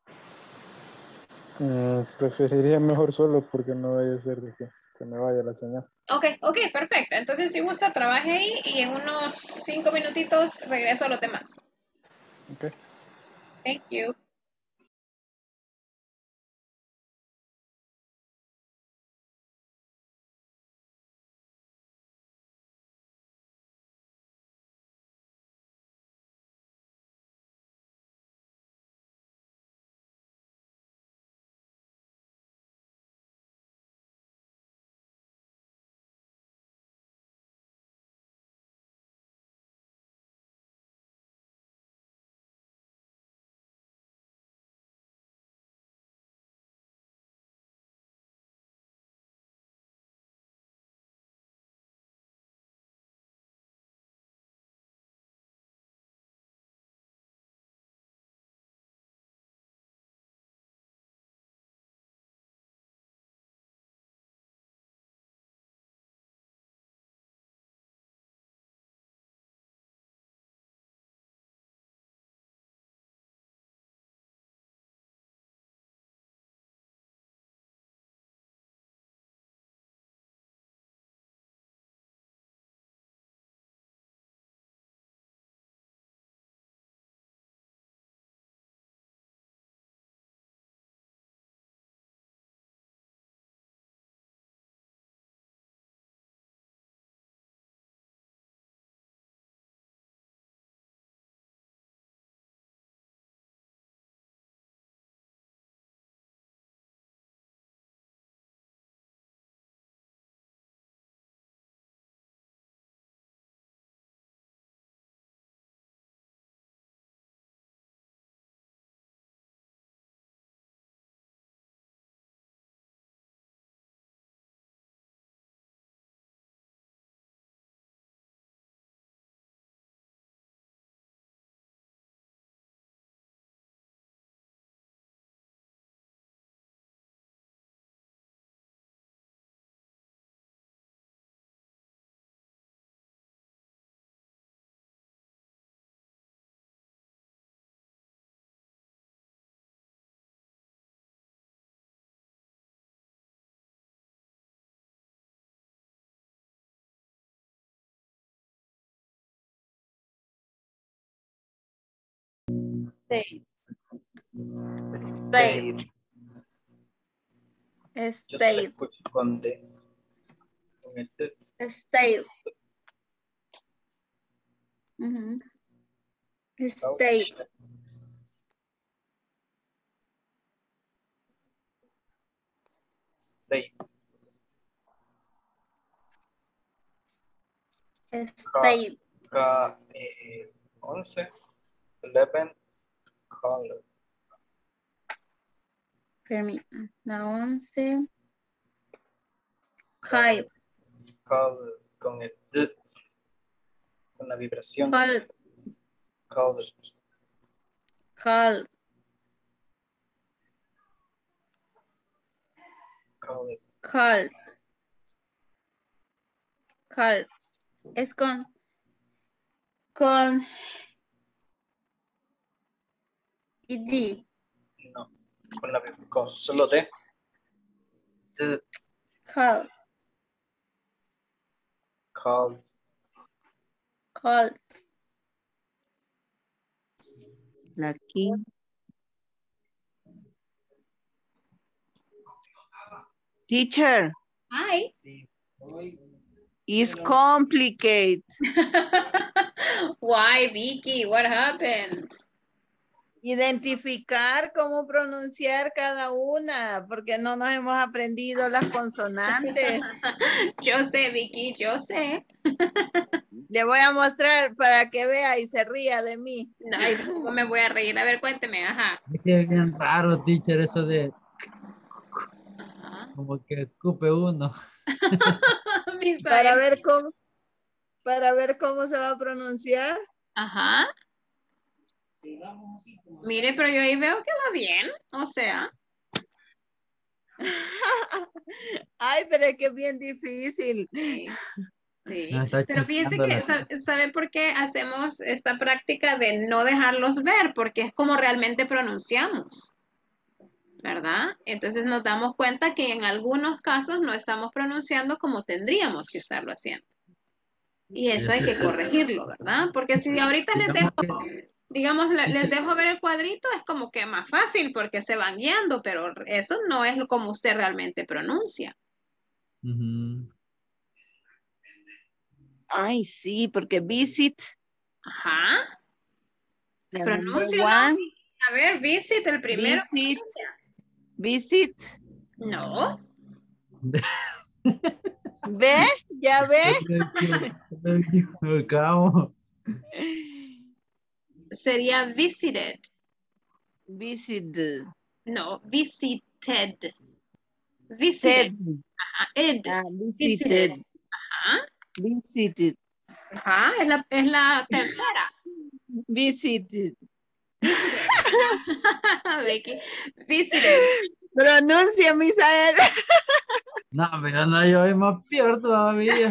Mm, preferiría mejor solo porque no vaya a ser de que se me vaya la señal. Ok, ok, perfecto. Entonces, si gusta, trabaje ahí y en unos cinco minutitos regreso a los demás. Okay. Thank you. State. State. Yo se la State. escucho con D. Con el D. State. Ujú. State. State. State. K, eh, once, eleven, color. Permítame. La once. Kite. Color, con el D, con la vibración. Call. Color. Call. Color. Call. Call. Es con. Con. ed. No, con la vib- con solo D. D, Call. call. Call. Aquí. Teacher, Hi. it's complicated. Why, Vicky? What happened? Identificar cómo pronunciar cada una, porque no nos hemos aprendido las consonantes. Yo sé, Vicky, yo sé. Le voy a mostrar para que vea y se ría de mí. No, ay, tampoco me voy a reír. A ver, cuénteme, ajá. Es que es bien raro, teacher, eso de como que escupe uno. Misael. Para ver cómo, para ver cómo se va a pronunciar. Ajá. Mire, pero yo ahí veo que va bien. O sea. Ay, pero es que es bien difícil. Sí. Sí. No, está Pero fíjense que, chisteándola. ¿sabe, sabe por qué hacemos esta práctica de no dejarlos ver? Porque es como realmente pronunciamos. ¿Verdad? Entonces nos damos cuenta que en algunos casos no estamos pronunciando como tendríamos que estarlo haciendo. Y eso hay que corregirlo, ¿verdad? Porque si ahorita les dejo, digamos, le- les dejo ver el cuadrito, es como que más fácil porque se van guiando, pero eso no es como usted realmente pronuncia. Ujú. Ay, sí, porque visit. Ajá. The number Pronúncialo. one, A ver, visit el primero. visit, visit. No. ¿Ve? ¿Ya ve? Acabo. Sería visited. Visited. No, visited. Visited. Ted. Ajá, ed. Ah, Visited. visited. Ajá. Visited. Ajá, es la, es la tercera. Visited. Vicky. Visited. Pronuncia, Misael. No, pero no, yo es más peor todavía.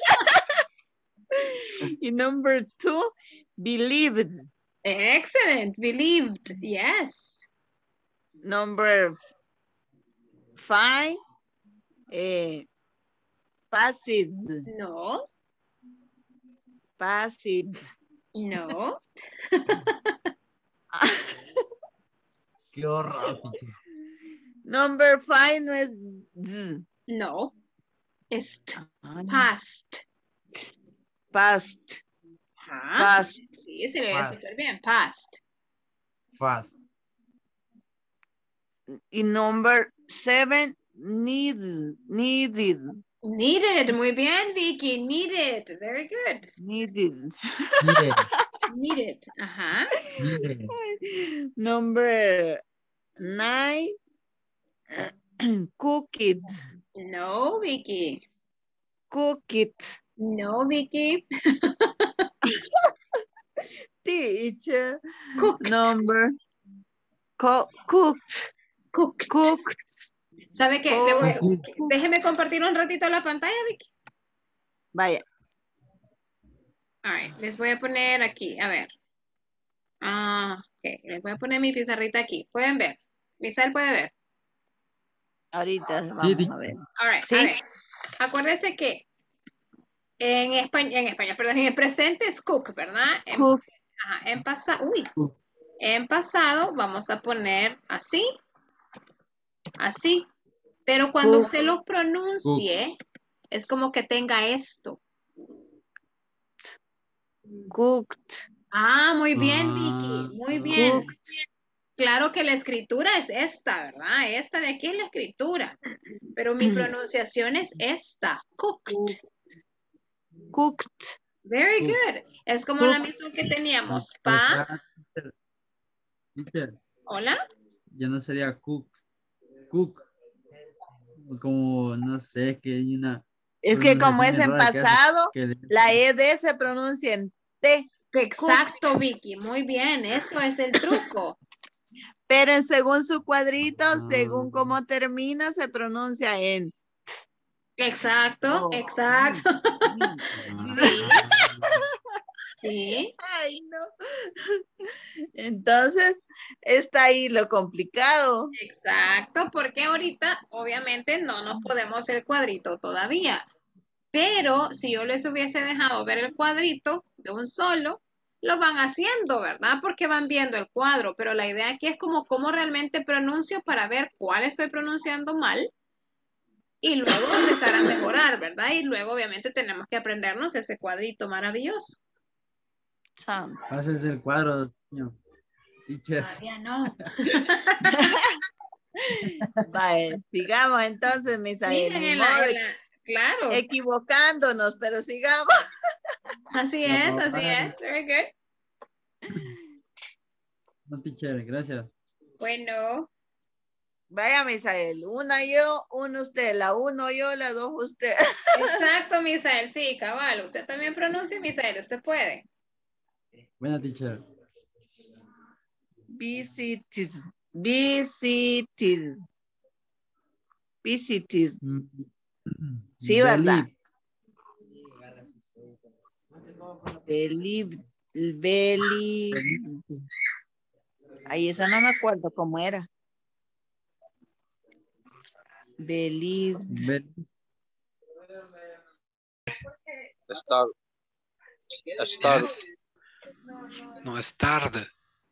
Y number two, believed. Excellent. Believed. Yes. Number five, eh, passive. No. Passive. No. Qué horror, teacher. Number five no es. d. No. Est. Ay, Past. Past. Ajá. Past. Sí, se le ve Past. súper bien. Past. Fast. Y number seven, needed. Needed. Needed. Muy bien, Vicky. Needed. Very good. Needed. Mire, Needed. Ajá. mire. Number nine, cook it. No, Vicky. Cook it. No, Vicky. Teacher. Cooked. Number co cooked. Cooked. Cooked. ¿Sabe qué? Le voy- Cooked. déjeme compartir un ratito la pantalla, Vicky. Vaya. All right, les voy a poner aquí, a ver. Ah, ok, les voy a poner mi pizarrita aquí. ¿Pueden ver? Misael puede ver. Ahorita vamos Sí, a ver. All right, Sí. a ver. Acuérdense que en español, en español, perdón, en el presente es cook, ¿verdad? En, Cook. ajá, en pasado, uy, En pasado vamos a poner así, así. Pero cuando Cook. usted lo pronuncie, es como que tenga esto. Cooked. Ah, muy bien, Ah, Vicky. Muy bien. Cooked. Claro que la escritura es esta, ¿verdad? Esta de aquí es la escritura. Pero mi pronunciación es esta. Cooked. Cooked. Very Cook. good. Es como la Cook. misma que teníamos. O sea, Paz. teacher, teacher, Hola. ya no sería cook. Cook. Como, no sé, que hay una Es que como es pronunciación en rara que hace pasado, que le- la E D se pronuncia en T. Exacto, Cooked. Vicky. Muy bien. Eso es el truco. Pero en según su cuadrito, Ah, según cómo termina, se pronuncia en. Exacto, Oh. exacto. Sí, sí. Ay, no. Entonces, está ahí lo complicado. Exacto, porque ahorita obviamente no nos podemos hacer el cuadrito todavía. Pero si yo les hubiese dejado ver el cuadrito de un solo, lo van haciendo, ¿verdad? Porque van viendo el cuadro. Pero la idea aquí es como cómo realmente pronuncio para ver cuál estoy pronunciando mal y luego empezar a mejorar, ¿verdad? Y luego obviamente tenemos que aprendernos ese cuadrito maravilloso. Sam. Pásese el cuadro, niño. Teacher. Todavía no. Vale, sigamos entonces, Misael. Sigan Ni en modo la, en de la- claro. equivocándonos, pero sigamos. Así No, es, así vale. es. Very good. No, teacher, gracias. Bueno, Vaya, Misael. Una yo, uno usted. La uno yo, la dos usted. exacto, Misael. Sí, cabal. Usted también pronuncia, Misael. Usted puede. Buena, teacher. Visited. Visited. Visited. Mm, Sí, ¿verdad? Believe. Believed. Believed. Ay, esa no me acuerdo cómo era. Believed. Be- Start. Start. Yes. No, start.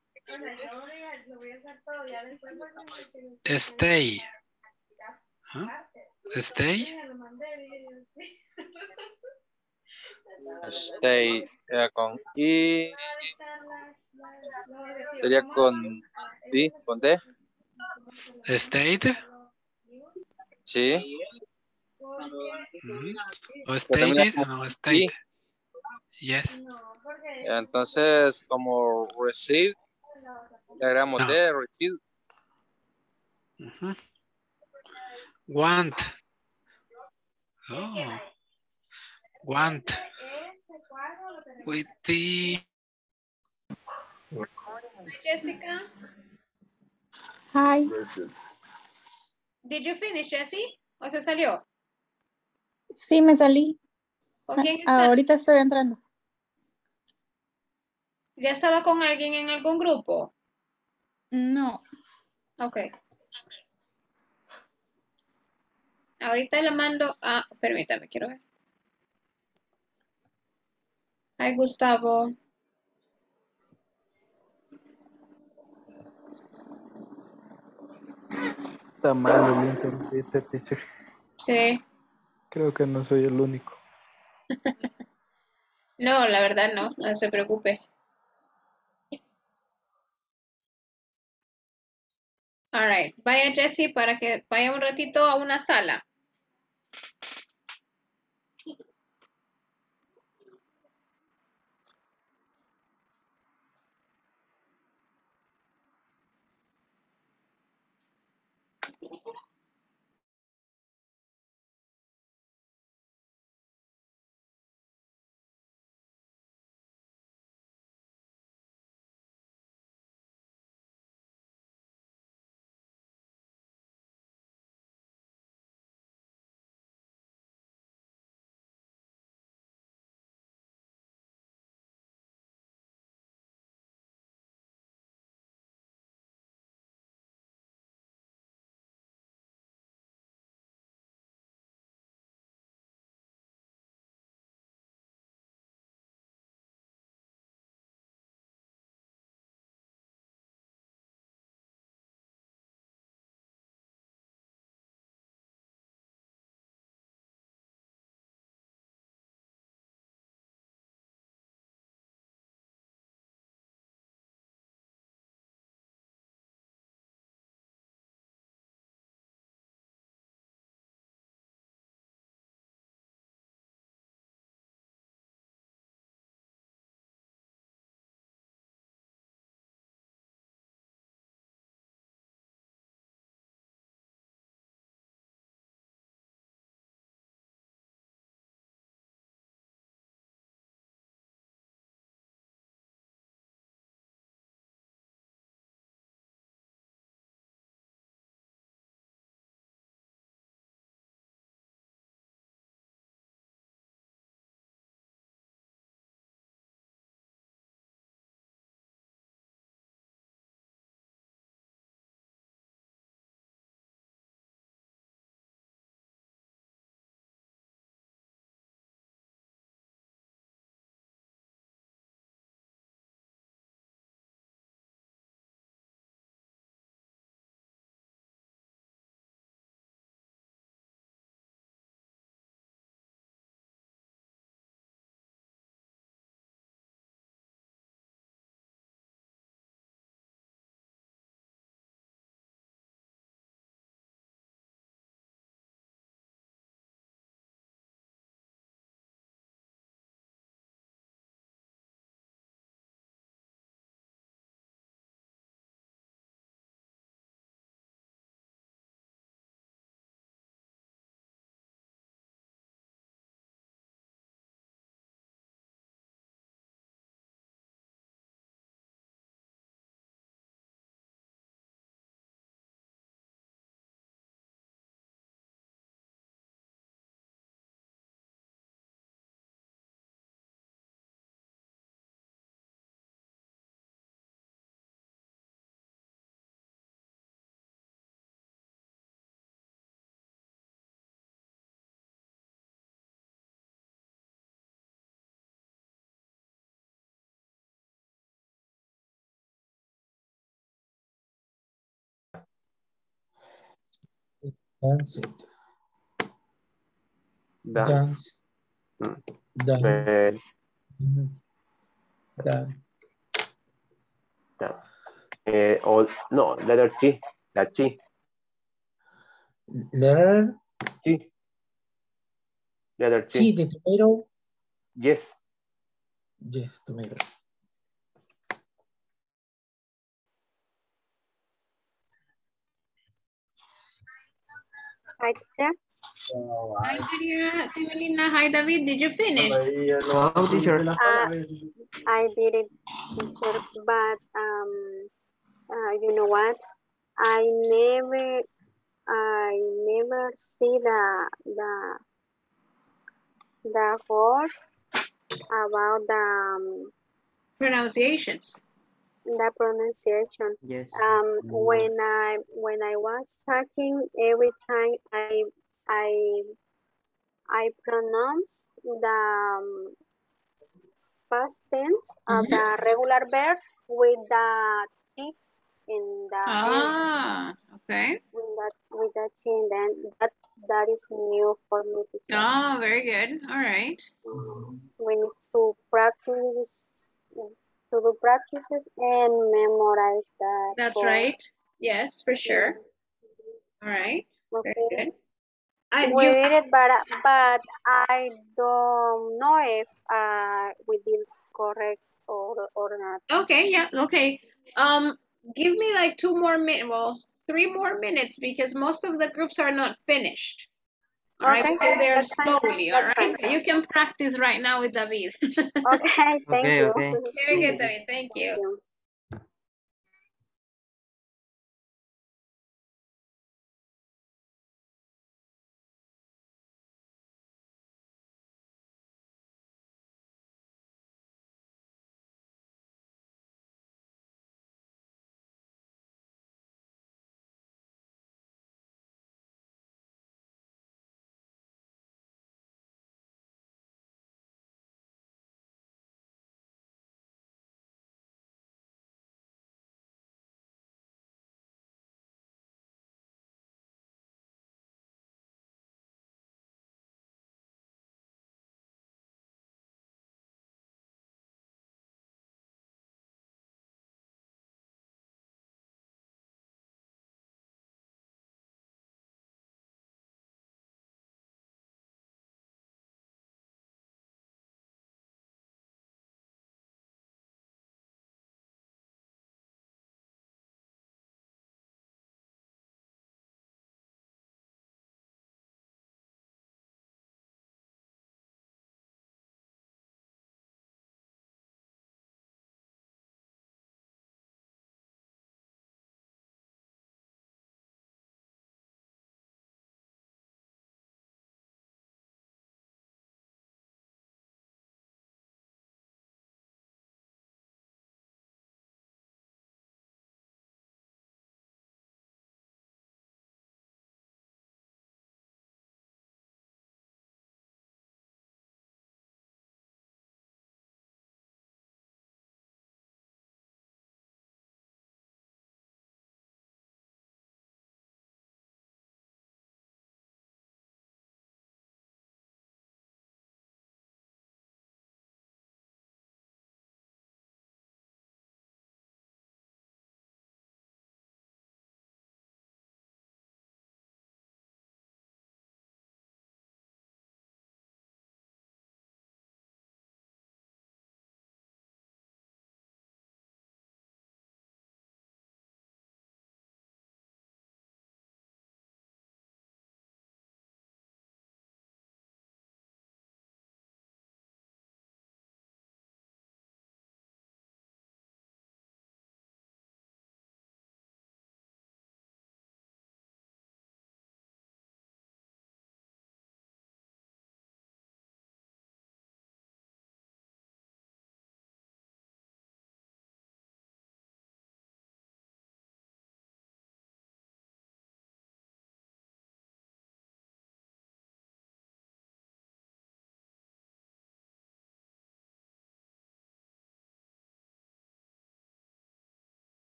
Stay. ¿Ah? Stay. Stay. eh, con I. Sería con D. Con D. Stayed. Sí. Mm. O Que termina stated. con No, I. stayed. Yes. Entonces, como receive, le agregamos No. D, receive. Ujú. Want. Oh. Want. With the. Jessica, Hi. did you finish, Jessie? ¿O se salió? Sí, me salí. ¿Con quién Ah, está? ahorita estoy entrando. ¿Ya estaba con alguien en algún grupo? No. Ok. Ahorita le mando a... Permítame, quiero ver. Ay, Gustavo. Está mal el internet, teacher. Sí. Creo que no soy el único. No, la verdad no, no se preocupe. All right. Vaya, Jessie, para que vaya un ratito a una sala. Dance it. Dance. Dance. Mm. Dance. Very. Dance. Dance. Dance. Eh, or, no, letter T. La T. Letter T. Letter T. T, the tomato. Yes. Yes, tomato. Hi, teacher. Hi, Maria. Evelina. Hi, David. Did you finish? Hello, teacher. Uh, I did it, teacher, but um, uh, you know what? I never, I never see the the the words about the um, Pronunciations. the pronunciation. Yes. Um, when I when I was talking, every time I I I pronounce the um, past tense of Mhm. the regular verbs with the T in the end. Ah, okay. With that with that T in the end. That that is new for me to try. Oh, very good. All right. We need to practice to do practices and memorize that. That's words. right. Yes, for sure. All right. Very Okay. good. And We you, did it, but but I don't know if uh we did correct or or not. okay, yeah, okay. Um, give me like two more minutes, well, three more minutes because most of the groups are not finished. All right, Okay, because they're that's fine. slowly, all That's right? fine. You can practice right now with David. Okay, thank Okay, you. okay. Very good, David. Thank you. Thank you.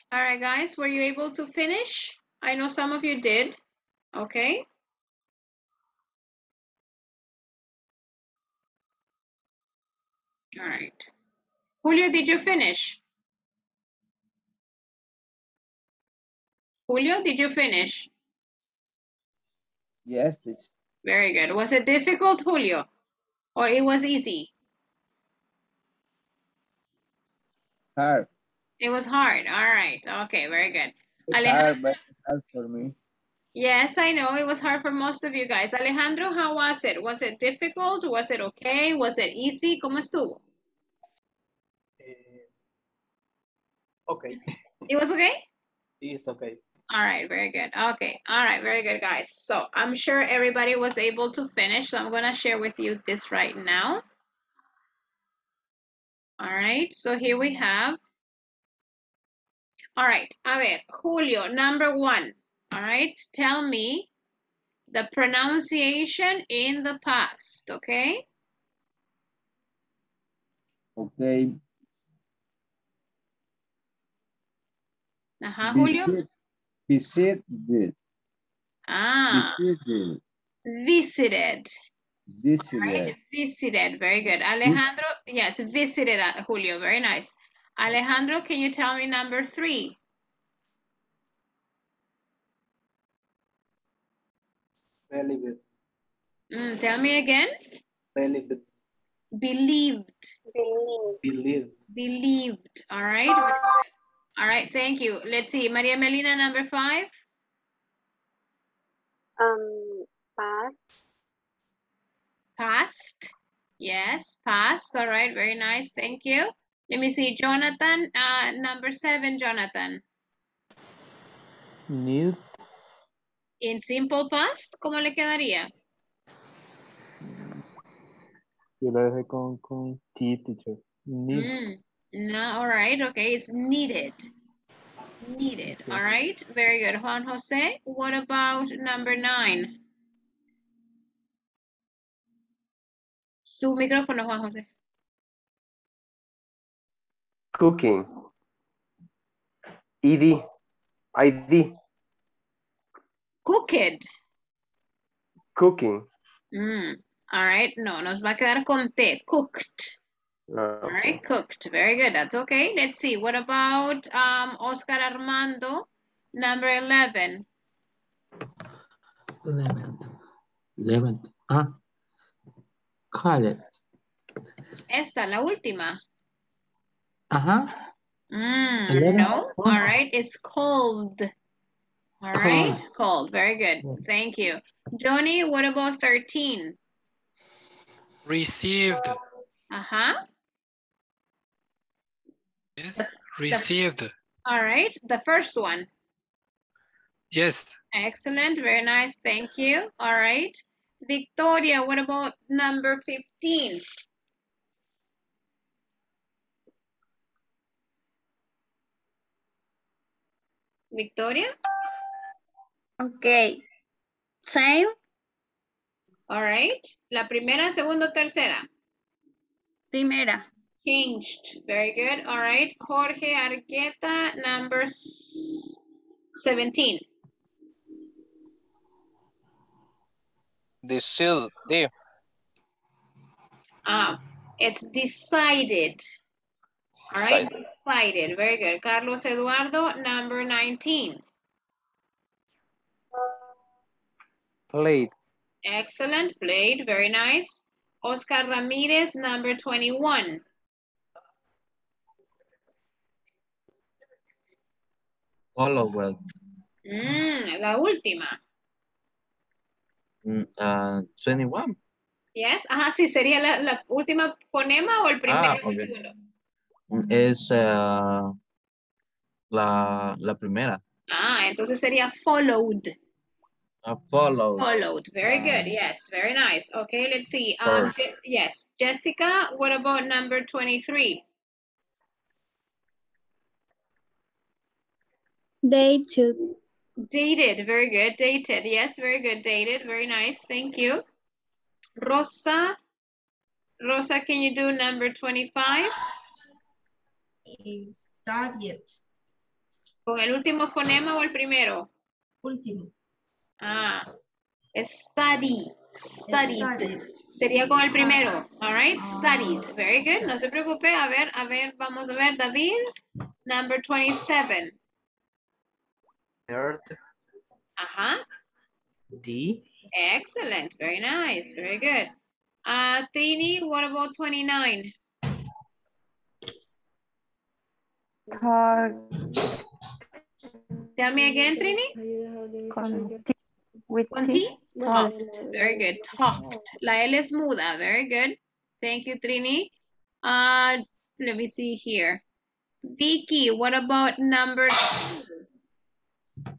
All right, guys, were you able to finish? I know some of you did. Okay. All right. Julio, did you finish? Julio, did you finish? Yes, teacher. Very good. Was it difficult, Julio? Or it was easy? Hard. It was hard. All right. Okay, very good. It's Alejandro, hard, but hard for me. yes, I know. It was hard for most of you guys. Alejandro, how was it? Was it difficult? Was it okay? Was it easy? ¿Cómo estuvo? Okay. It was okay? It's okay. All right, very good. Okay, all right, very good, guys. So I'm sure everybody was able to finish. So I'm going to share with you this right now. All right, so here we have. All right, a ver, Julio, number one. All right, tell me the pronunciation in the past, okay? Okay. Ajá, Julio. Visit, visit the, Ah, visit the, visited. visited. Right, visited, very good. Alejandro, yes, visited, uh, Julio, very nice. Alejandro, can you tell me number three? Believed. Mm, tell me again. Believed. Believed. Believe. Believed. Believed. All right. very good. All right. Thank you. Let's see. Maria Melina, number five. Um, past. Past. Yes, past. All right. Very nice. Thank you. Let me see. Jonathan, uh, number seven, Jonathan. Need. In simple past, ¿cómo le quedaría? Yo la dejé con, con T, teacher. Need. Mm, no, all right. Okay. It's needed. Needed. All right. Very good. Juan Jose, what about number nine? Su micrófono, Juan Jose. Cooking. E D. I D. Cooked. Cooking. Mm, all right. No, nos va a quedar con T. Cooked. No, All right. Cooked. Very good. That's okay. Let's see. What about um, Oscar Armando? Number eleven. Eleven. Eleven. Ah. Call it. Esta, la última. Uh-huh. Mm, eleven. no. Oh. All right. It's cold. All right. Cold. Very good. Thank you. Johnny, what about thirteen? Received. Uh-huh. Yes. Received. All right. The first one. Yes. Excellent. Very nice. Thank you. All right. Victoria, what about number fifteen? Victoria? Okay. Same. All right. La primera, segunda, tercera. Primera. Changed. Very good. All right. Jorge Argueta, number seventeen. Decided. D. Ah, it's decided. All right. Decided. Very good. Carlos Eduardo, number nineteen. Played. Excellent. Played. Very nice. Oscar Ramirez, number twenty-one. Followed. Mm, la última. Mm, uh, twenty-one. Yes. Ajá, sí, sería la, la última fonema o el primero Ah, o el okay. segundo. Es uh, la, la primera. Ah, entonces sería followed. Uh, followed. Followed. Very good. Yes. Very nice. Okay, let's see. Um, Je yes. Jessica, what about number twenty-three? Dated. Dated. Very good. Dated. Yes, very good. Dated. Very nice. Thank you. Rosa. Rosa, can you do number twenty-five? Studied. ¿Con el último fonema o el primero? Último. Ah, study, studied. Studied. Sería con el primero. All right, studied. Very good. No se preocupe. A ver, a ver, vamos a ver, David. Number twenty-seven. Heard Ajá. the Excellent. Very nice. Very good. Uh, Tini, what about twenty-nine? Talk. Tell me again, Trini. Con T. With Con T. T? Talked. Very good. Talked. La L es muda. Very good. Thank you, Trini. Uh, let me see here. Vicky, what about number two?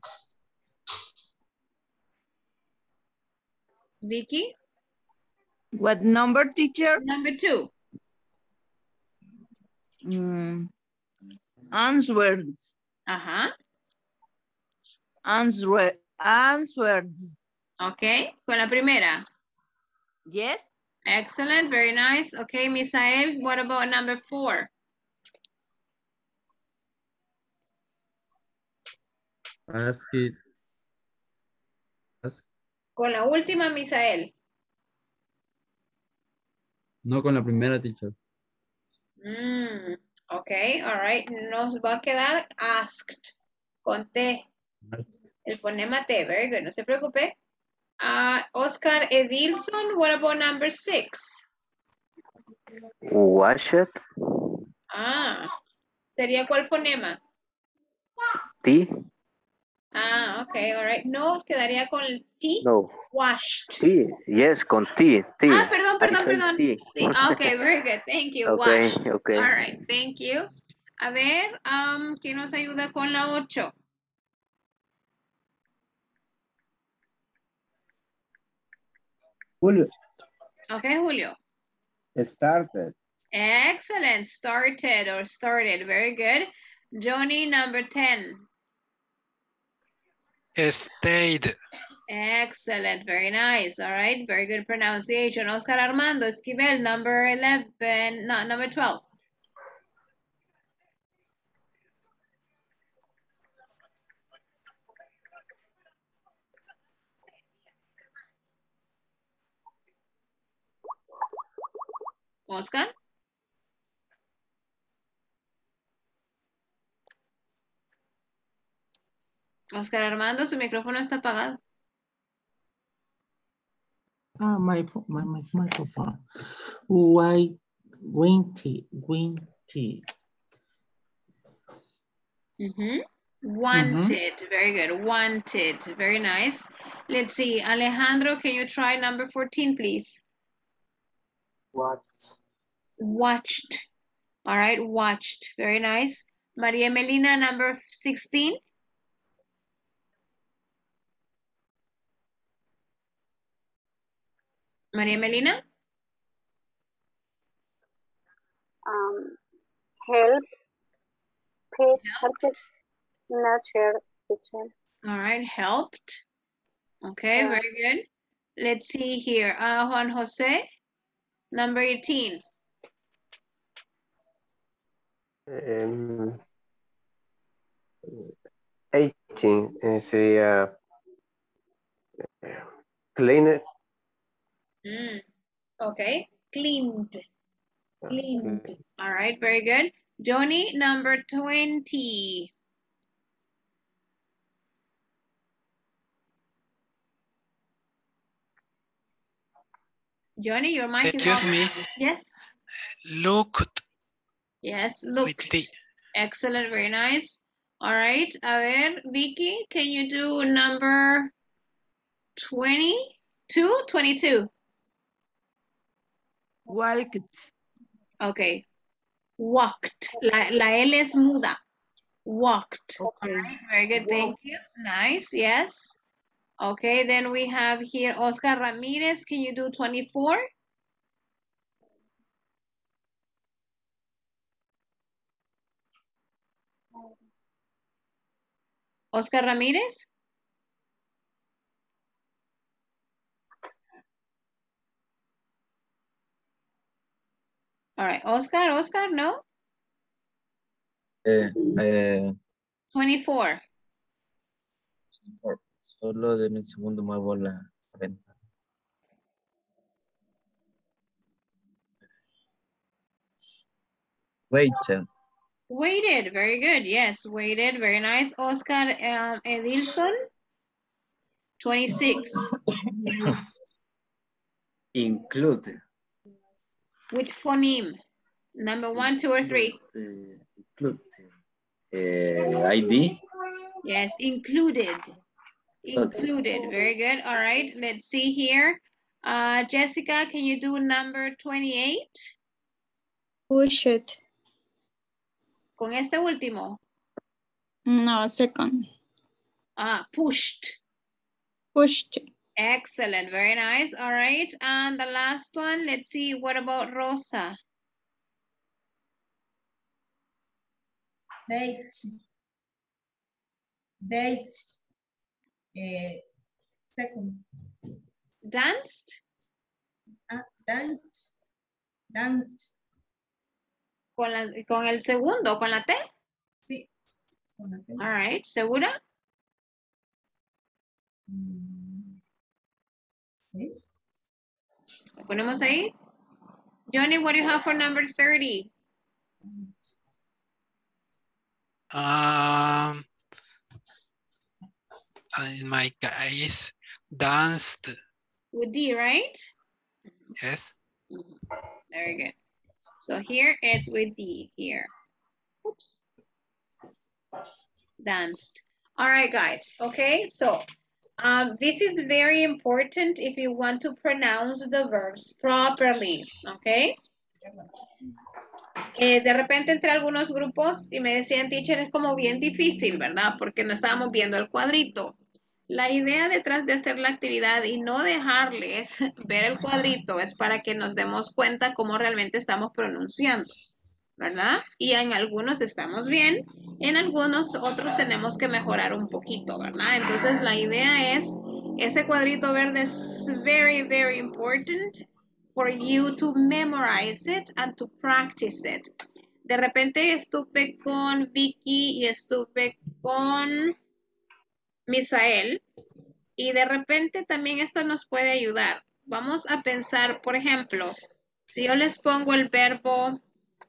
Vicky? What number, teacher? Number two. Mm. Answered. Ajá. Answer, answered. Okay. Con la primera. Yes. Excellent. Very nice. Okay, Misael, what about number four? Ask it. Ask. Con la última, Misael. No con la primera, teacher. Mm, ok, all right. Nos va a quedar asked. Con T. El fonema T. Very good. No se preocupe. Uh, Oscar Edilson, what about number six? Wash it. Ah, ¿sería cuál fonema? T. Ah, ok, all right. No, quedaría con el T. No. Washed. T. Yes, con T. T. Ah, perdón, I perdón, said perdón. T. Sí, okay, very good. Thank you. Okay, Washed. okay. All right, thank you. A ver, um, ¿quién nos ayuda con la ocho? Julio. Okay, Julio. Started. Excellent. Started or started. Very good. Johnny, number ten. Stayed. Excellent. Very nice. All right. Very good pronunciation. Oscar Armando Esquivel, number eleven. No, number twelve. Oscar. Oscar Armando, su micrófono está apagado. Ah, my, pho- my, my microphone. White, windy, windy. Mm-hmm. Wanted. Mm-hmm. Very good. Wanted. Very nice. Let's see. Alejandro, can you try number fourteen, please? What? Watched. All right. Watched. Very nice. Maria Melina, number sixteen. Maria Melina? Um, help. Help. Helped. Not sure, teacher. All right. Helped. Okay. Yeah. Very good. Let's see here. Uh, Juan Jose, number eighteen. Um, eighteen eh, sería clean it. Mm. Okay, cleaned. Cleaned. Okay. All right, very good. Johnny, number twenty. Johnny, your mic is Excuse open. me. Yes. Looked. Yes, looked. Excellent, very nice. All right, a ver, Vicky, can you do number twenty-two? twenty-two. Walked. Okay. Walked. La, la L es muda. Walked. Okay. All right, very good, thank you. Nice, yes. Okay, then we have here Oscar Ramirez. Can you do twenty-four? Oscar Ramirez? All right, Oscar, Oscar, no? Eh, eh, twenty-four. Solo de mi segundo muevo la ventana. Waited. Waited, very good. Yes, waited, very nice. Oscar um, Edilson, twenty-six. Include. Which phoneme? Number one, two, or three? Include. Uh, I D. Yes, included. Included, very good. All right, let's see here. Uh, Jessica, can you do number twenty-eight? Push it. Con este último. No, second. Ah, pushed. Pushed. Excellent, very nice. All right, and the last one, let's see, what about Rosa? Date. Date. Uh, second. Danced? Ah, dance. Dance. Con, la, con el segundo, con la T? Sí. Con la T. All right, ¿segura? Mm. Sí. ¿Lo ponemos ahí? Johnny, what do you have for number thirty? Um, in my case, danced. With D, right? Yes. Very good. So here it's with D here. Oops. Danced. All right, guys. Okay, so um, this is very important if you want to pronounce the verbs properly. Okay. Eh, de repente entre algunos grupos y me decían, teacher, es como bien difícil, ¿verdad? Porque no estábamos viendo el cuadrito. La idea detrás de hacer la actividad y no dejarles ver el cuadrito es para que nos demos cuenta cómo realmente estamos pronunciando, ¿verdad? Y en algunos estamos bien, en algunos otros tenemos que mejorar un poquito, ¿verdad? Entonces la idea es, ese cuadrito verde es very, very important for you to memorize it and to practice it. De repente estuve con Vicky y estuve con Misael, y de repente también esto nos puede ayudar. Vamos a pensar, por ejemplo, si yo les pongo el verbo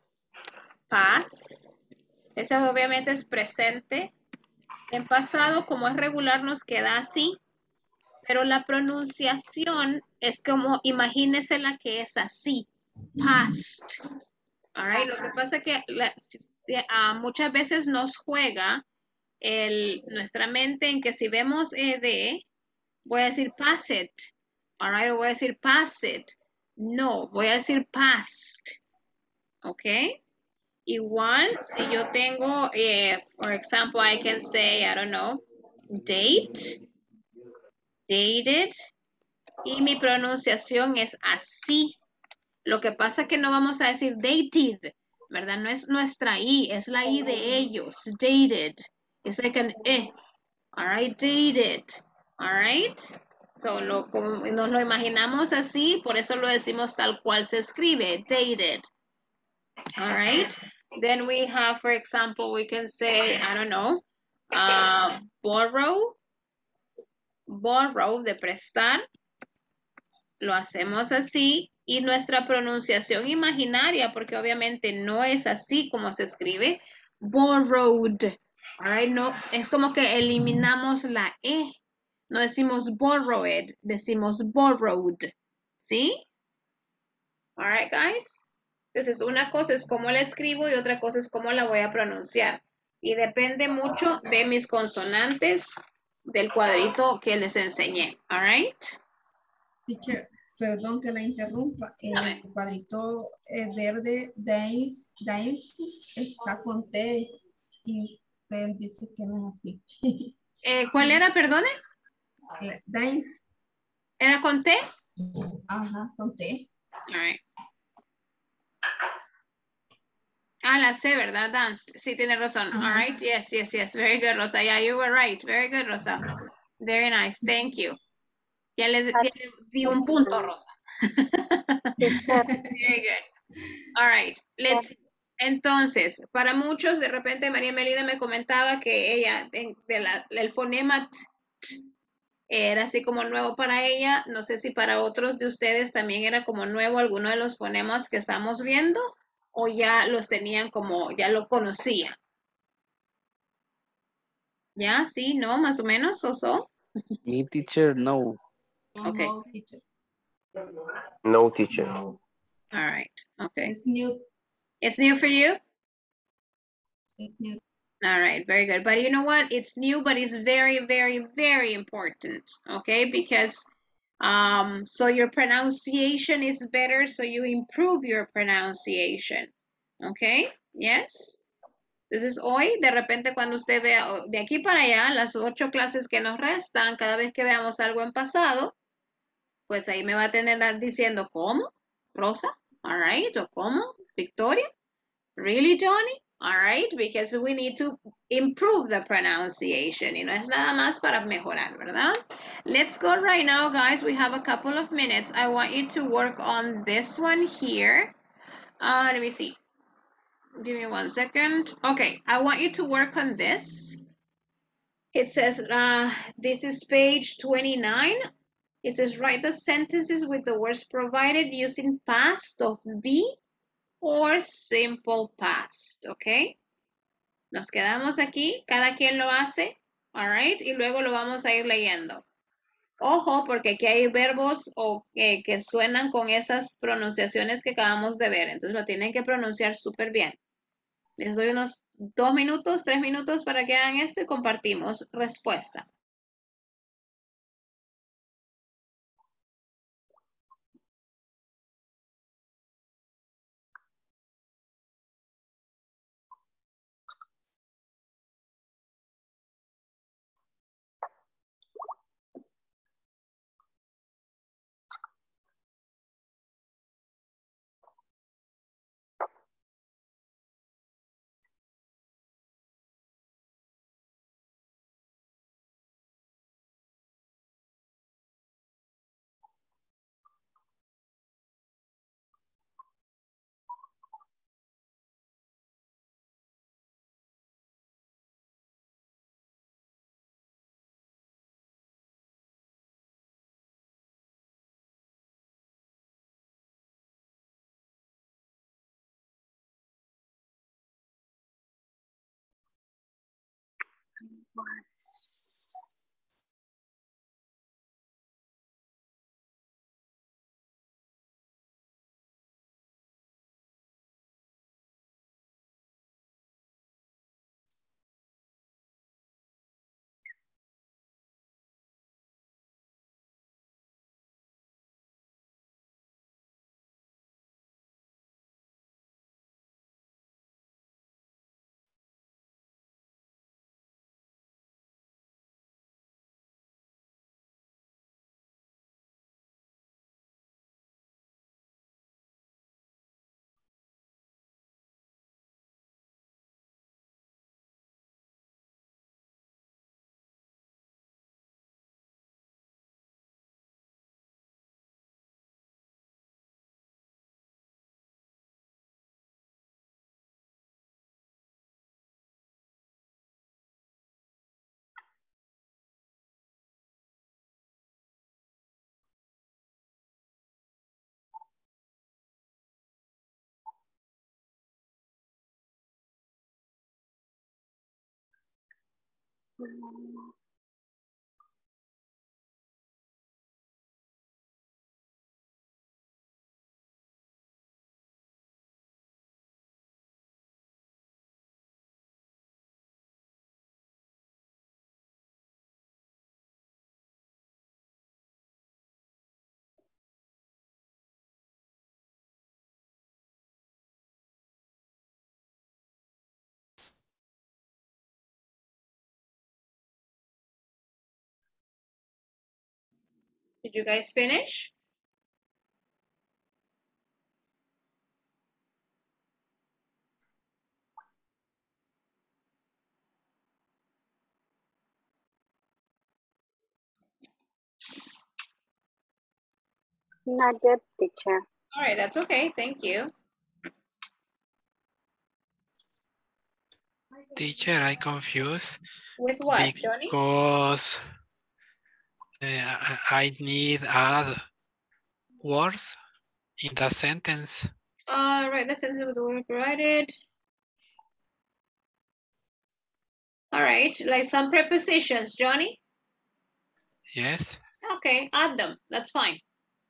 pass, ese obviamente es presente. En pasado, como es regular, nos queda así, pero la pronunciación es como, imagínese la que es así, past. All right? Lo que pasa es que la, uh, muchas veces nos juega el, nuestra mente en que si vemos ed, voy a decir pass it. All right, voy a decir pass it. No, voy a decir past. Ok. Igual, si yo tengo, eh, for example, I can say, I don't know, date, dated, y mi pronunciación es así. Lo que pasa es que no vamos a decir dated, ¿verdad? No es nuestra I, es la I de ellos, dated. It's like an E. All right, dated. All right. So, lo, como nos lo imaginamos así, por eso lo decimos tal cual se escribe, dated. All right. Then we have, for example, we can say, I don't know, uh, borrow. Borrow, de prestar. Lo hacemos así. Y nuestra pronunciación imaginaria, porque obviamente no es así como se escribe, borrowed. All right, no, es como que eliminamos la E. No decimos borrowed, decimos borrowed. ¿Sí? All right, guys. Entonces, una cosa es cómo la escribo y otra cosa es cómo la voy a pronunciar. Y depende mucho de mis consonantes del cuadrito que les enseñé. All right? Teacher, perdón que la interrumpa. El cuadrito eh, verde, dance, dance, está con T y usted dice que no es así. Eh, ¿Cuál era, perdone? Dance. ¿Era con T? Ajá, con T. All right. Ah, la C, ¿verdad? Danced. Sí, tiene razón. All right. Yes, yes, yes. Very good, Rosa. Yeah, you were right. Very good, Rosa. Very nice. Thank you. Ya le, ya le di un punto, Rosa. Very good. All right. Let's Entonces, para muchos, de repente María Melina me comentaba que ella, de, de la, el fonema t, t, era así como nuevo para ella. No sé si para otros de ustedes también era como nuevo alguno de los fonemas que estamos viendo o ya los tenían como, ya lo conocían. ¿Ya? ¿Sí? ¿No? Más o menos, ¿o so? Me teacher, no. Okay. No, teacher. No teacher. No. All right. Okay. It's new. It's new for you? It's new. All right, very good. But you know what? It's new, but it's very, very, very important, okay? Because um, so your pronunciation is better, so you improve your pronunciation, okay? Yes? Entonces hoy, de repente cuando usted vea oh, de aquí para allá, las ocho clases que nos restan, cada vez que veamos algo en pasado, pues ahí me va a tener diciendo, ¿cómo? Rosa, all right, o ¿cómo? Victoria, really, Johnny? All right, because we need to improve the pronunciation. Y no es nada más para mejorar, ¿verdad? Let's go right now, guys. We have a couple of minutes. I want you to work on this one here. Uh, let me see. Give me one second. Okay, I want you to work on this. It says, uh, this is page twenty-nine. It says, write the sentences with the words provided using past of be or simple past, okay? Nos quedamos aquí, cada quien lo hace, all right, y luego lo vamos a ir leyendo. Ojo, porque aquí hay verbos o, eh, que suenan con esas pronunciaciones que acabamos de ver, entonces lo tienen que pronunciar súper bien. Les doy unos dos minutos, tres minutos para que hagan esto y compartimos respuesta. Did you guys finish? Not yet, teacher. All right, that's okay. Thank you. Teacher, I confused. With what, Johnny? Because uh, I I need add words in the sentence. All right, the sentence with the word provided. All right, like some prepositions, Johnny? Yes. Okay, add them. That's fine.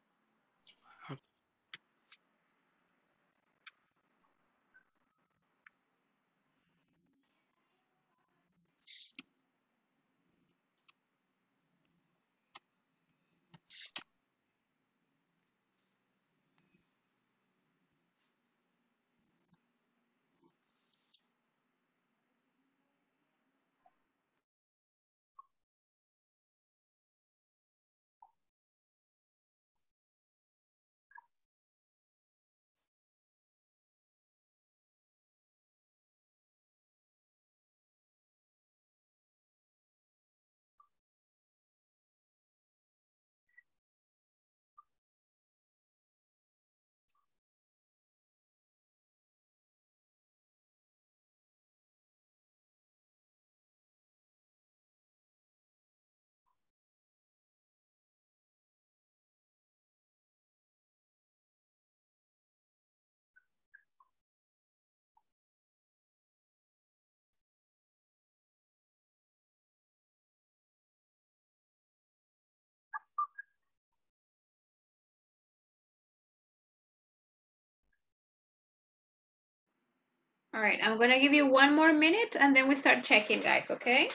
All right, I'm gonna give you one more minute and then we start checking, guys, okay?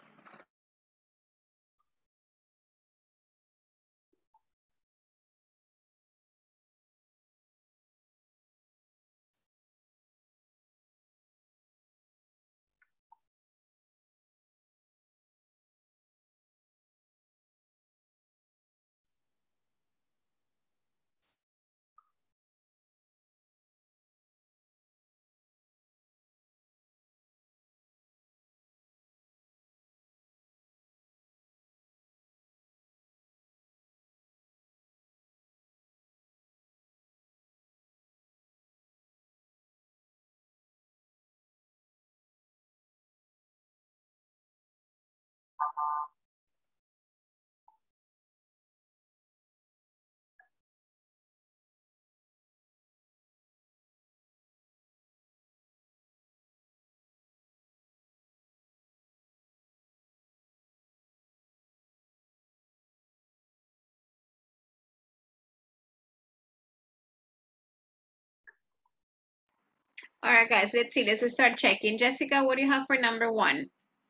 All right, guys, let's see. Let's start checking. Jessica, what do you have for number one?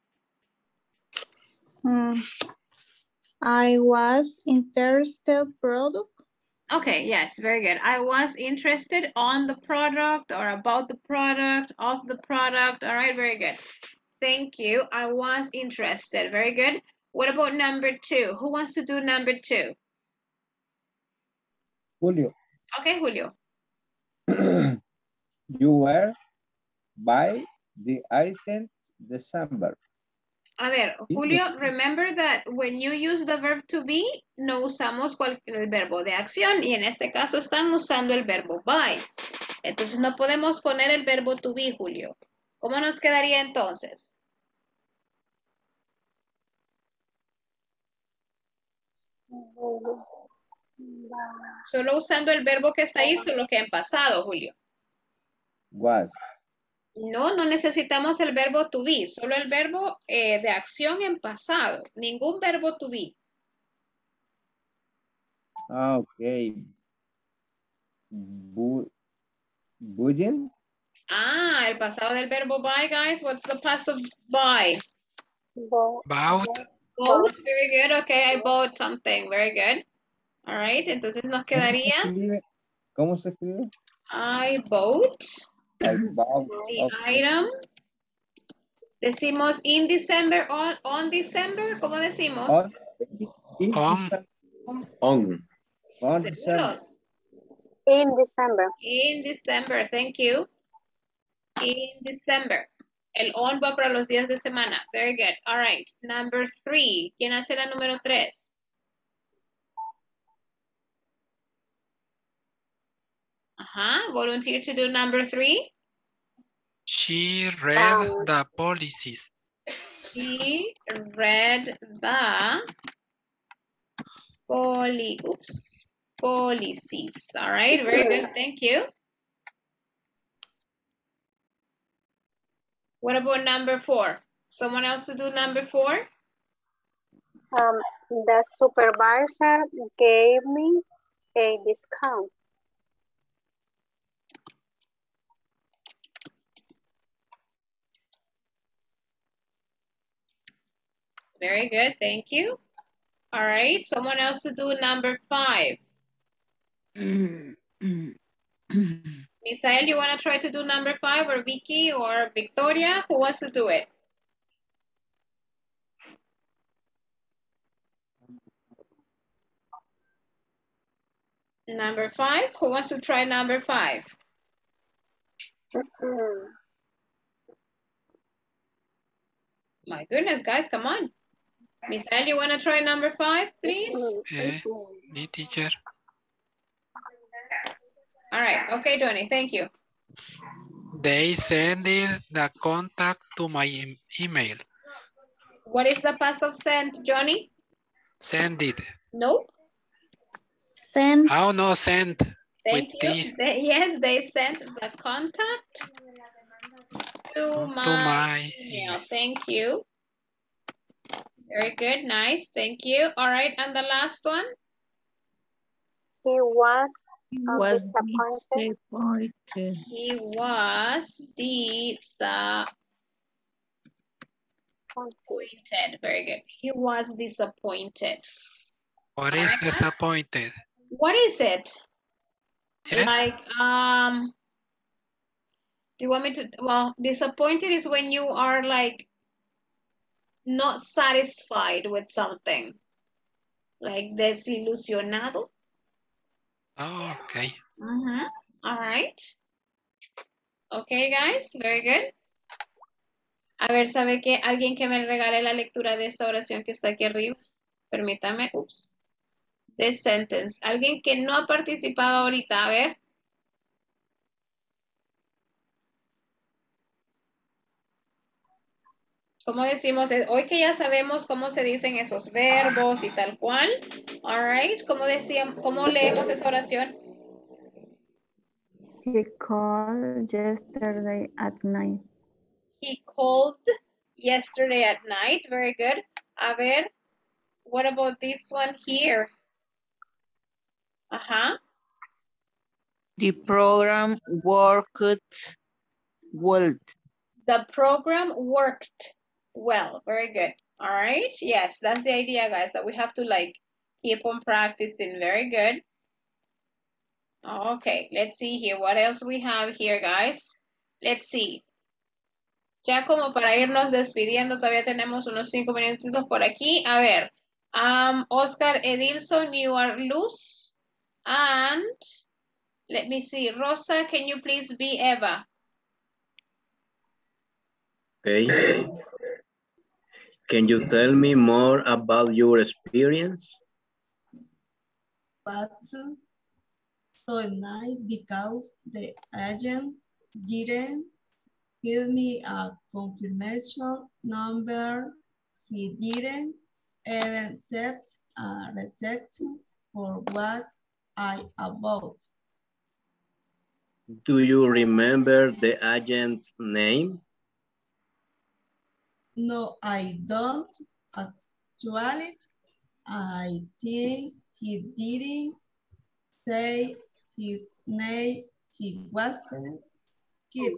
Mm, I was interested product. Okay, yes, very good. I was interested on the product or about the product, of the product. All right, very good. Thank you. I was interested. Very good. What about number two? Who wants to do number two? Julio, Okay, Julio. you were by the eighteenth December. A ver, Julio, remember that when you use the verb to be, no usamos cualquier verbo de acción y en este caso están usando el verbo by. Entonces no podemos poner el verbo to be, Julio. ¿Cómo nos quedaría entonces? Solo usando el verbo que está ahí, solo que en pasado, Julio. Was. No, no necesitamos el verbo to be, solo el verbo eh, de acción en pasado. Ningún verbo to be. Ah, ok. Bu Budgeting. Ah, el pasado del verbo buy, guys. What's the past of buy? Bought. Bought, very good. Okay, I bought something. Very good. All right, entonces nos quedaría. ¿Cómo se escribe? I bought. I bought. The Okay. item. Decimos in December, on, on December, ¿cómo decimos? On. On. On. On December. In December. In December, thank you. In December. El on va para los días de semana. Very good. All right. Number three. ¿Quién hace la número tres? Ajá. Volunteer to do number three. She read um, the policies. She read the poly, oops, policies. All right, very good, thank you. What about number four? Someone else to do number four? Um, the supervisor gave me a discount. Very good, thank you. All right, someone else to do number five. Misael, you want to try to do number five, or Vicky, or Victoria? Who wants to do it? Number five, who wants to try number five? My goodness, guys, come on. Misael, you want to try number five, please? Eh, me, teacher. All right, okay, Johnny, thank you. They send the contact to my e email. What is the past of send, Johnny? Send it. Nope. Send. Oh, no, send. Thank you. They, yes, they sent the contact to my, to my email. Thank you. Very good, nice, thank you. All right, and the last one? He was, he uh, was disappointed. disappointed. He was disappointed. Very good. He was disappointed. What is disappointed? What is it? Yes. Like, um, do you want me to, well, disappointed is when you are like not satisfied with something. Like desilusionado. Oh, okay. Mm-hmm. All right. Okay, guys, very good. A ver, ¿sabe qué? Alguien que me regale la lectura de esta oración que está aquí arriba. Permítame, ups. This sentence. Alguien que no ha participado ahorita, a ver. ¿Cómo decimos? Hoy que ya sabemos cómo se dicen esos verbos y tal cual. All right. ¿Cómo decíamos, cómo leemos esa oración? He called yesterday at night. He called yesterday at night. Very good. A ver. What about this one here? Uh-huh. The program worked well. The program worked well. Very good. All right. Yes, that's the idea, guys, that we have to like keep on practicing. Very good. Okay, let's see here. What else we have here, guys? Let's see. Ya como para irnos despidiendo, todavía tenemos unos cinco minutitos por aquí. A ver. Um, Oscar Edilson, you are loose. And let me see. Rosa, can you please be Eva? Okay. Can you tell me more about your experience? But so nice because the agent didn't give me a confirmation number. He didn't even set a receipt for what I bought. Do you remember the agent's name? No, I don't. Actually, I think he didn't say his name. He wasn't kid.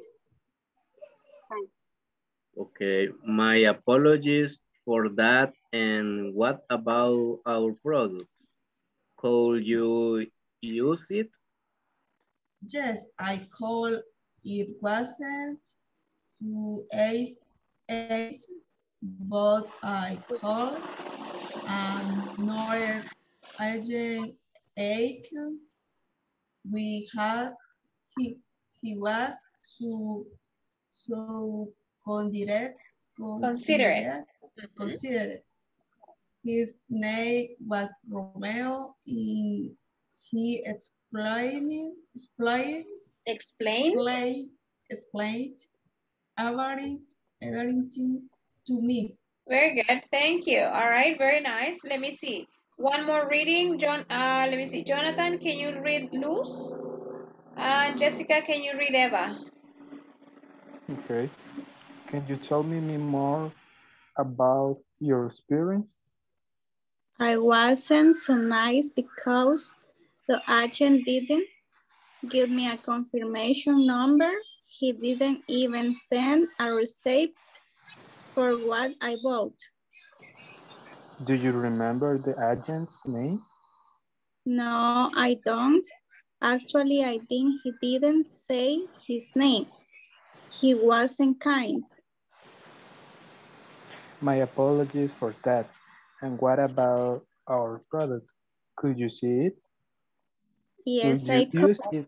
Okay, my apologies for that. And what about our product? Could you use it? Yes, I called. It wasn't to ace, ace, but I called and North agent eight. We had he he was so so considerate Considerate. Considerate. His name was Romeo. He, he explained explained explained explained explained everything, everything to me. Very good. Thank you. All right. Very nice. Let me see. One more reading. John. Uh, let me see. Jonathan, can you read Luz? Uh, Jessica, can you read Eva? Okay. Can you tell me me more about your experience? I wasn't so nice because the agent didn't give me a confirmation number. He didn't even send a receipt for what I bought. Do you remember the agent's name? No, I don't. Actually, I think he didn't say his name. He wasn't kind. My apologies for that. And what about our product? Could you see it? Yes, Could I you could. use it?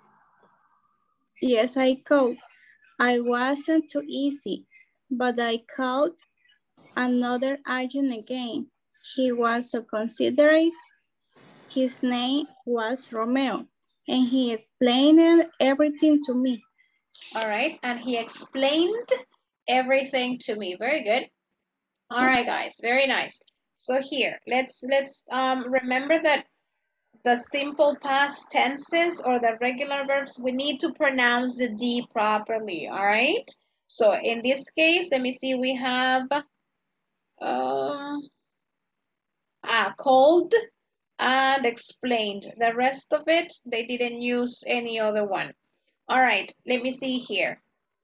Yes, I could. I wasn't too easy, but I called another agent again. He was so considerate. His name was Romeo, and he explained everything to me. All right. And he explained everything to me. Very good. All right, guys. Very nice. So here, let's let's um, remember that the simple past tenses or the regular verbs, we need to pronounce the D properly. All right. So in this case, let me see. We have uh, ah, called and explained. The rest of it, they didn't use any other one. All right, let me see here.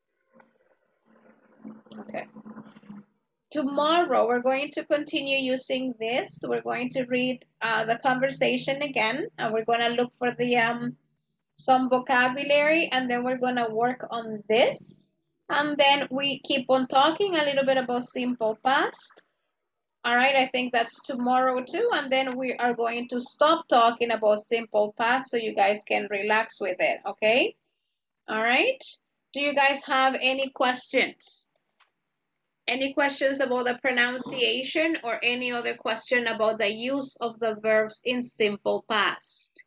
Okay. Tomorrow, we're going to continue using this. We're going to read uh, the conversation again, and we're going to look for the um, some vocabulary, and then we're going to work on this. And then we keep on talking a little bit about simple past. All right, I think that's tomorrow too. And then we are going to stop talking about simple past so you guys can relax with it, okay? All right. Do you guys have any questions? Any questions about the pronunciation or any other question about the use of the verbs in simple past?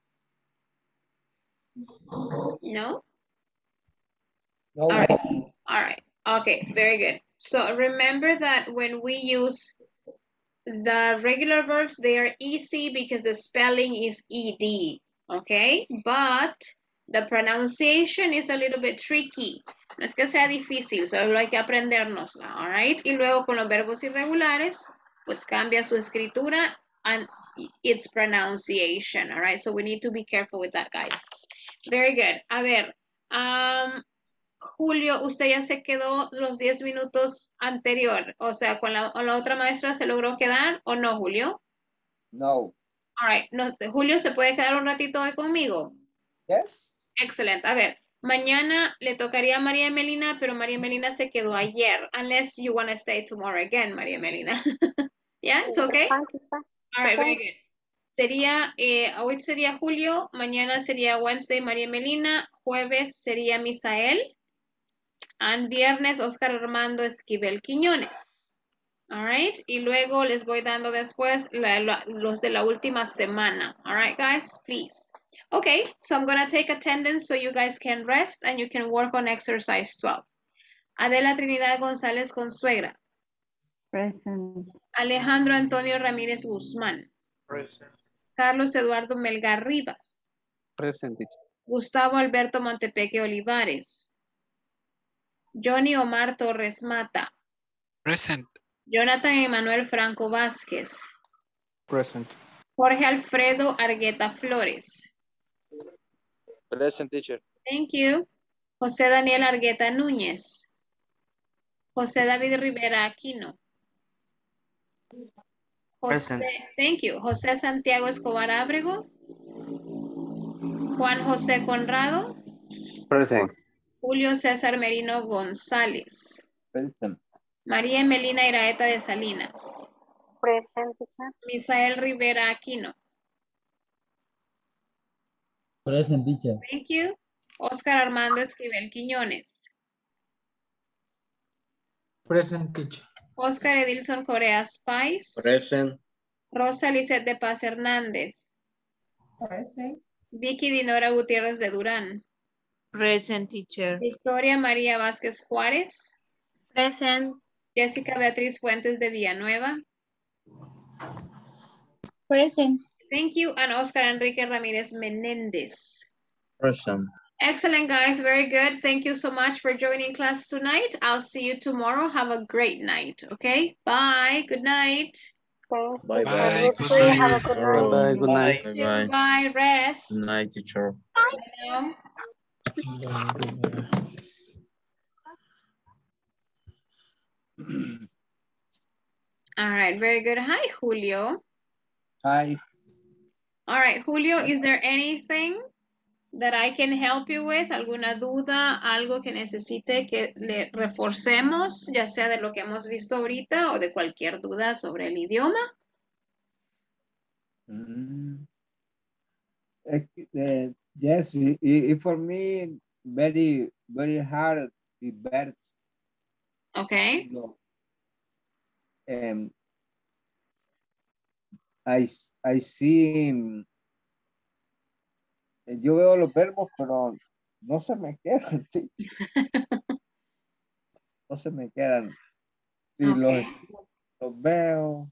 No? No. All right. All right. Okay, very good. So remember that when we use the regular verbs, they are easy because the spelling is E D, okay? But the pronunciation is a little bit tricky. No es que sea difícil, solo hay que aprendérnosla, all right? Y luego con los verbos irregulares, pues cambia su escritura and its pronunciation, all right? So we need to be careful with that, guys. Very good. A ver, um, Julio, usted ya se quedó los diez minutos anterior, o sea, con la, con la otra maestra se logró quedar o no, Julio? No. All right. No, Julio, ¿se puede quedar un ratito hoy conmigo? Yes. Excelente. A ver, mañana le tocaría a María Melina, pero María Melina se quedó ayer, unless you want to stay tomorrow again, María Melina. Yeah, it's okay? All right, very good. Sería, eh, hoy sería Julio, mañana sería Wednesday, María Melina, jueves sería Misael, and viernes Oscar Armando Esquivel Quiñones. All right, y luego les voy dando después la, la, los de la última semana. All right, guys, please. Okay, so I'm going to take attendance so you guys can rest and you can work on exercise twelve. Adela Trinidad González Consuegra. Present. Alejandro Antonio Ramírez Guzmán. Present. Carlos Eduardo Melgar Rivas. Present. Gustavo Alberto Montepeque Olivares. Johnny Omar Torres Mata. Present. Jonathan Emanuel Franco Vázquez. Present. Jorge Alfredo Argueta Flores. Present, teacher. Thank you. José Daniel Argueta Núñez. José David Rivera Aquino. José, Present. thank you. José Santiago Escobar Ábrego. Juan José Conrado. Present. Julio César Merino González. Present. María Emelina Iraeta de Salinas. Present. Misael Rivera Aquino. Present, teacher. Thank you. Oscar Armando Esquivel Quiñones. Present, teacher. Oscar Edilson Correa Pais. Present. Rosa Lizeth de Paz Hernández. Present. Vicky Dinora Gutiérrez de Durán. Present, teacher. Victoria María Vázquez Juárez. Present. Jessica Beatriz Fuentes de Villanueva. Present. Thank you. And Oscar Enrique Ramírez Menéndez. Present. Excellent, guys. Very good. Thank you so much for joining class tonight. I'll see you tomorrow. Have a great night. Okay? Bye. Good night. Thanks, Bye teacher. bye. Good Good free. night. Have a good night. Bye, good night. Bye Thank you. bye. Bye. Rest. Good night, teacher. Now. All right. Very good. Hi, Julio. Hi. All right, Julio, is there anything that I can help you with? ¿Alguna duda, algo que necesite que le reforcemos, ya sea de lo que hemos visto ahorita o de cualquier duda sobre el idioma? Mm. Uh, yes, it, it for me very very hard the verbs. Okay. No. Um, I I see. um, Yo veo los verbos, pero no se me quedan. Sí. No se me quedan. Sí, Okay. los, los veo.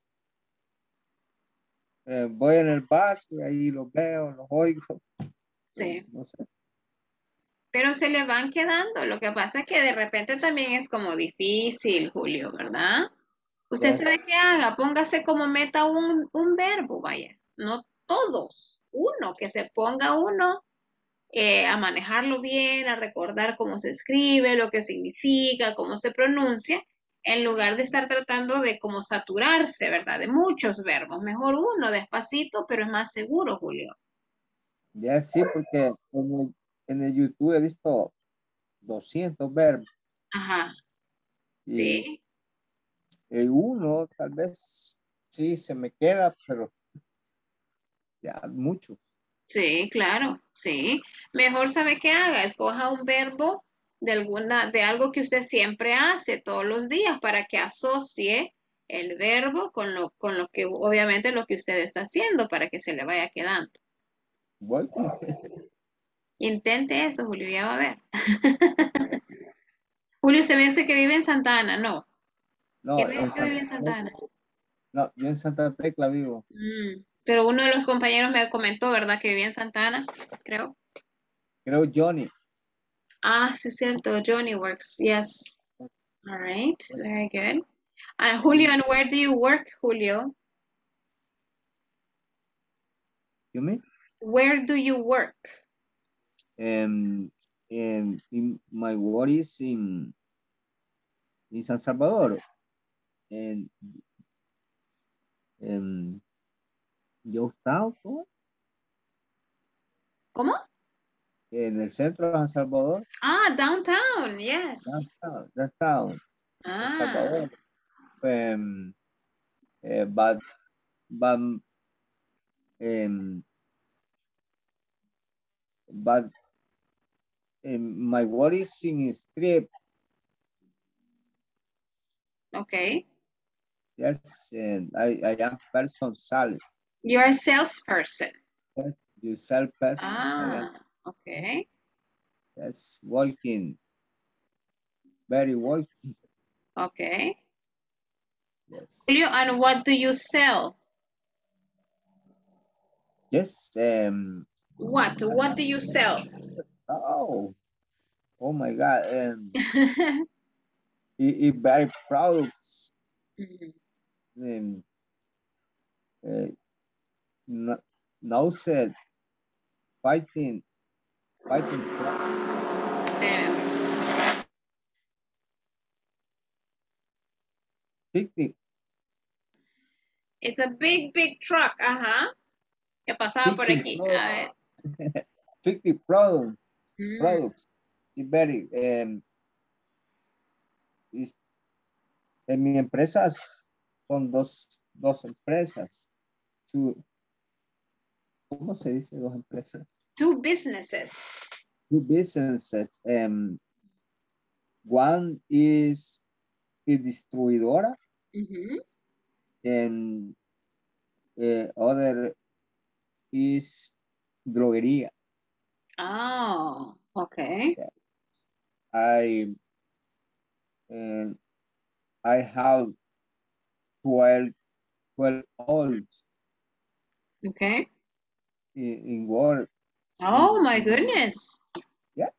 Eh, voy en el bus y ahí los veo, los oigo. Sí. No sé. Pero se le van quedando. Lo que pasa es que de repente también es como difícil, Julio, ¿verdad? Usted Yes. sabe qué haga, póngase como meta un, un verbo, vaya. No todos, uno, que se ponga uno eh, a manejarlo bien, a recordar cómo se escribe, lo que significa, cómo se pronuncia, en lugar de estar tratando de como saturarse, ¿verdad? De muchos verbos. Mejor uno, despacito, pero es más seguro, Julio. Ya sí, porque en el, en el YouTube he visto doscientos verbos. Ajá. Y Sí. el uno tal vez sí se me queda, pero ya mucho. Sí, claro, sí. Mejor sabe qué haga, escoja un verbo de alguna, de algo que usted siempre hace todos los días para que asocie el verbo con lo, con lo que, obviamente, lo que usted está haciendo para que se le vaya quedando. Voy. Intente eso, Julio, ya va a ver. Julio, se me dice que vive en Santa Ana, ¿no? No, ¿Qué me en dice que vive en Santa, Santa Ana? no, yo en Santa Tecla vivo. Mm, pero uno de los compañeros me comentó, ¿verdad? Que vivía en Santa Ana, creo. Creo Johnny. Ah, sí, es cierto. Johnny works. Yes. All right. Very good. And Julio, and where do you work, Julio? You mean? Where do you work? Um, um, in my work is in, in San Salvador. And um, Georgetown, ¿cómo? ¿Cómo? En el centro de San Salvador. Ah, downtown. Yes. Downtown. Downtown. San Ah. Salvador. Um, uh, but but um, but um, my work is in street. Okay. Yes, and I, I am person salary. You're a salesperson. Yes, you sell person. Ah, okay. Yes, walking. Very walking. Okay. Yes. Julio, and what do you sell? Yes. Um. What? What do you sell? Oh. Oh my God. Um. it, it very products. Mm-hmm. Um. Uh, no, no said. Fighting. Fighting. fifty. It's a big, big truck. Ajá. ¿Qué pasaba por aquí? A ver. fifty products. Mm. Products. It's very. Um. It's, en mi empresa son dos, dos empresas. Two, ¿Cómo se dice dos empresas? Two businesses. Two businesses. Um, one is a distribuidora. Mm-hmm. And uh, other is droguería. Oh, Okay. Yeah. I uh, I have twelve, twelve olds. Okay. In, in work. Oh my goodness. Yeah.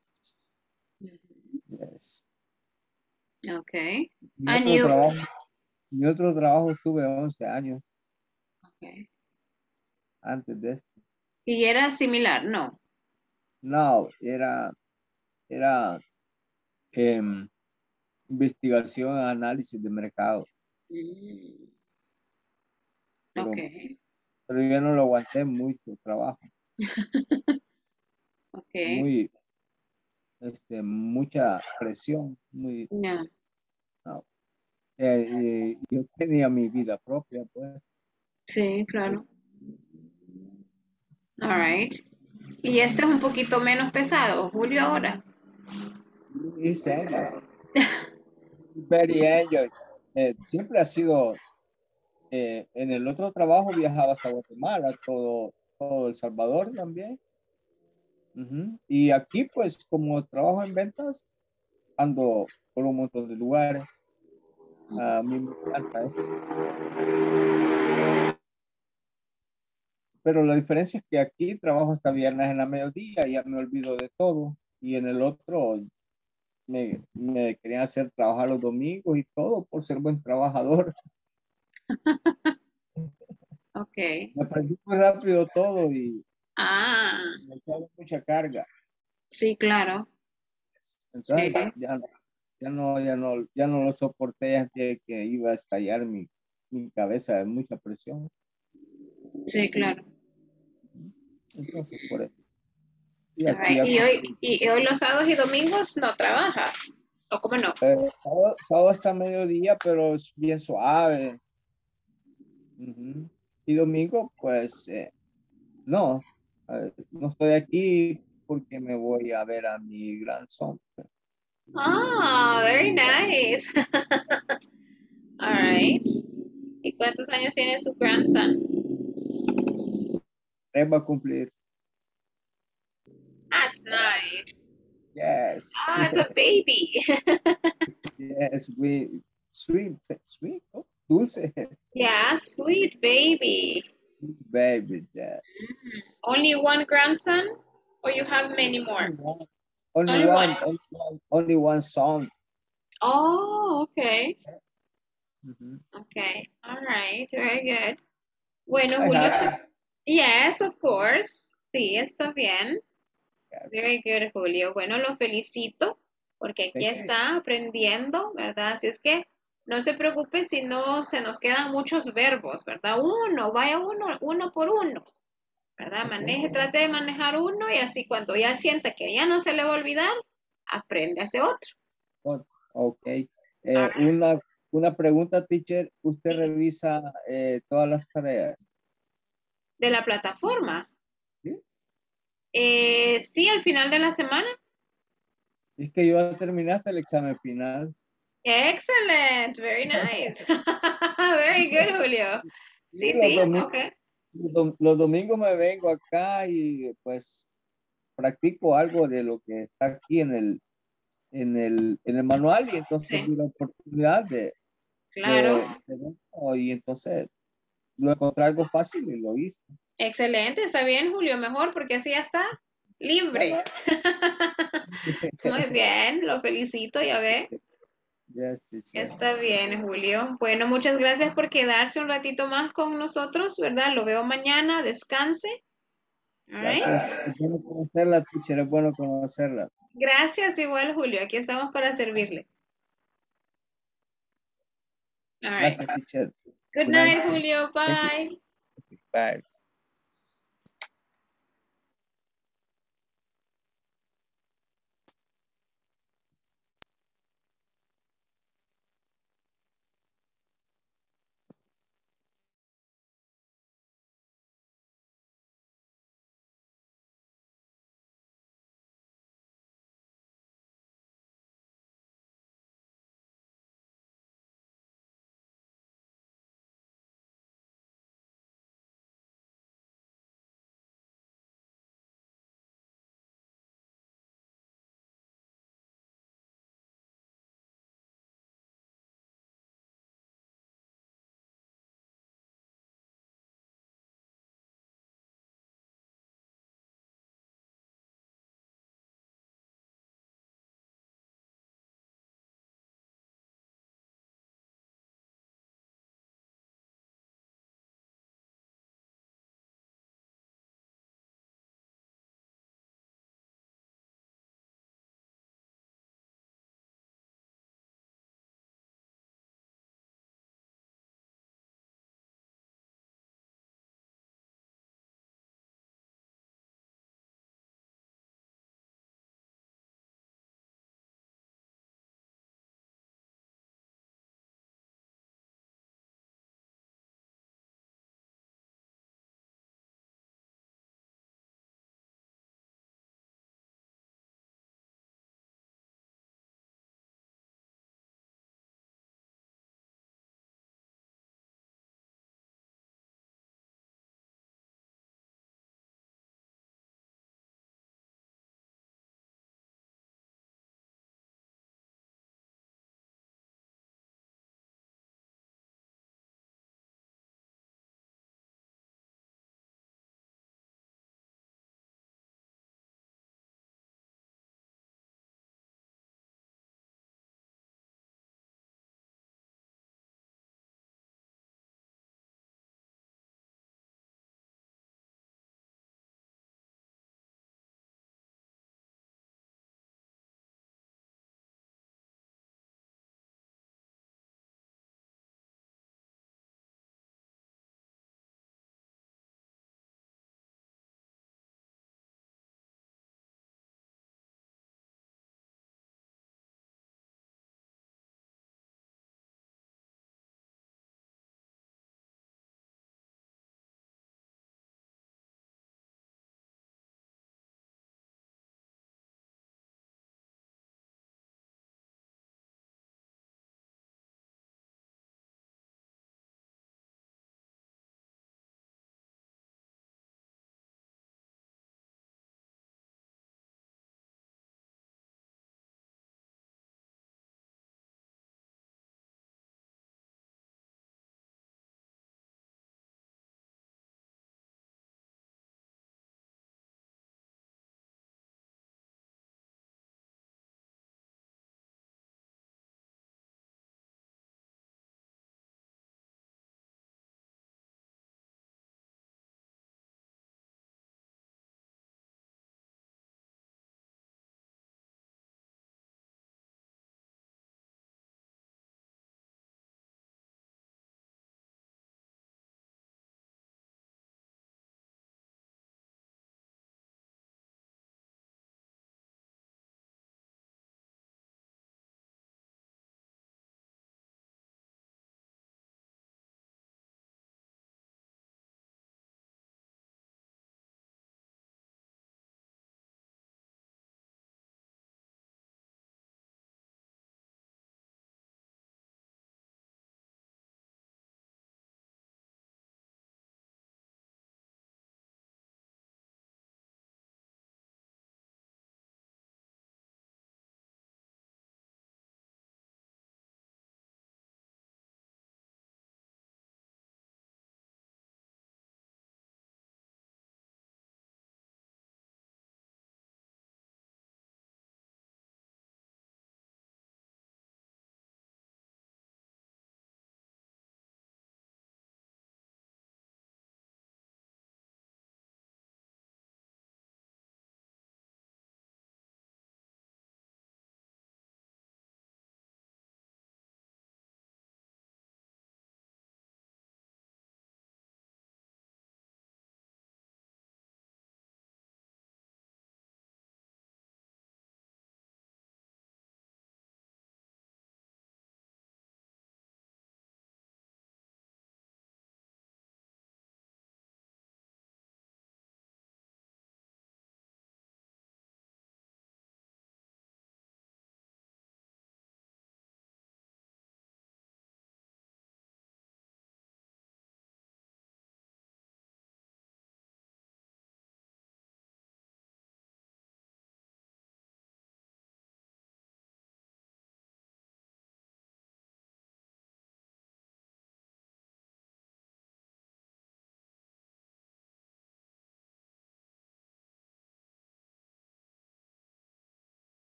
Yes. Okay. Mi And otro, you. trabajo, mi otro trabajo tuve once años. Okay. Antes de esto. ¿Y era similar? No. No, era, era eh, investigación, análisis de mercado. Mm. Pero, Okay. pero yo no lo aguanté mucho trabajo. Okay. Muy, este, mucha presión. Muy, yeah. no. Eh, eh, yo tenía mi vida propia, pues. Sí, claro. All right. Y este es un poquito menos pesado, Julio, ahora. Y serio. Very enjoy. Eh, siempre ha sido, eh, en el otro trabajo viajaba hasta Guatemala, todo, todo El Salvador también. Uh-huh. Y aquí, pues, como trabajo en ventas, ando por un montón de lugares. A mí me encanta eso. Pero la diferencia es que aquí trabajo hasta viernes en la mediodía, ya me olvido de todo. Y en el otro me, me querían hacer trabajar los domingos y todo por ser buen trabajador. Ok. Me aprendí muy rápido todo y ah. me echaba mucha carga. Sí, claro. Entonces, sí. ya, ya, no, ya, no, ya no lo soporté antes de que iba a estallar mi, mi cabeza de mucha presión. Sí, claro. Entonces, por eso. Y, All aquí, right. aquí, ¿Y, hoy, ¿Y hoy los sábados y domingos no trabaja? ¿O cómo no? eh, sábado, sábado hasta mediodía, pero es bien suave. Uh-huh. Y domingo, pues, eh, no. Eh, no estoy aquí porque me voy a ver a mi grandson. Ah, very nice. All right. ¿Y cuántos años tiene su grandson? Él va a cumplir. That's nice. Yes. Ah, it's a baby. Yes, we, sweet, sweet, oh, dulce. Yeah, sweet baby. Baby, yes. Only one grandson, or you have many more? Only one, only Only one, one. only one, only one son. Oh, okay. Mm-hmm. Okay. All right. Very good. Bueno, I Julio. have- Yes, of course. Sí, está bien. Yeah. Very good, Julio. Bueno, lo felicito porque aquí Thank you. está aprendiendo, ¿verdad? Así es que no se preocupe si no se nos quedan muchos verbos, ¿verdad? Uno, vaya uno, uno por uno, ¿verdad? Maneje, trate de manejar uno y así cuando ya sienta que ya no se le va a olvidar, aprende a hacer otro. Oh, ok. Eh, una, una pregunta, teacher. ¿Usted revisa eh, todas las tareas? De la plataforma. ¿Sí? Eh, sí, al final de la semana. Es que yo terminaste el examen final. Excellent, very nice. Very good, Julio. Sí, los sí, domingos, ok. Los, dom- los domingos me vengo acá y pues practico algo de lo que está aquí en el, en el, en el manual y entonces Sí. vi la oportunidad de, Claro. de- de- oh, y entonces lo encontré algo fácil y lo hice. Excelente, está bien, Julio, mejor porque así ya está libre. Muy bien, lo felicito, ya ve. Yes, teacher. Está bien, Julio. Bueno, muchas gracias por quedarse un ratito más con nosotros, ¿verdad? Lo veo mañana, descanse. All right. Gracias. Es bueno conocerla, teacher, es bueno conocerla. Gracias, igual, Julio. Aquí estamos para servirle. All right. Gracias, teacher. Good Good night, night. Julio. Thank Bye. Bye.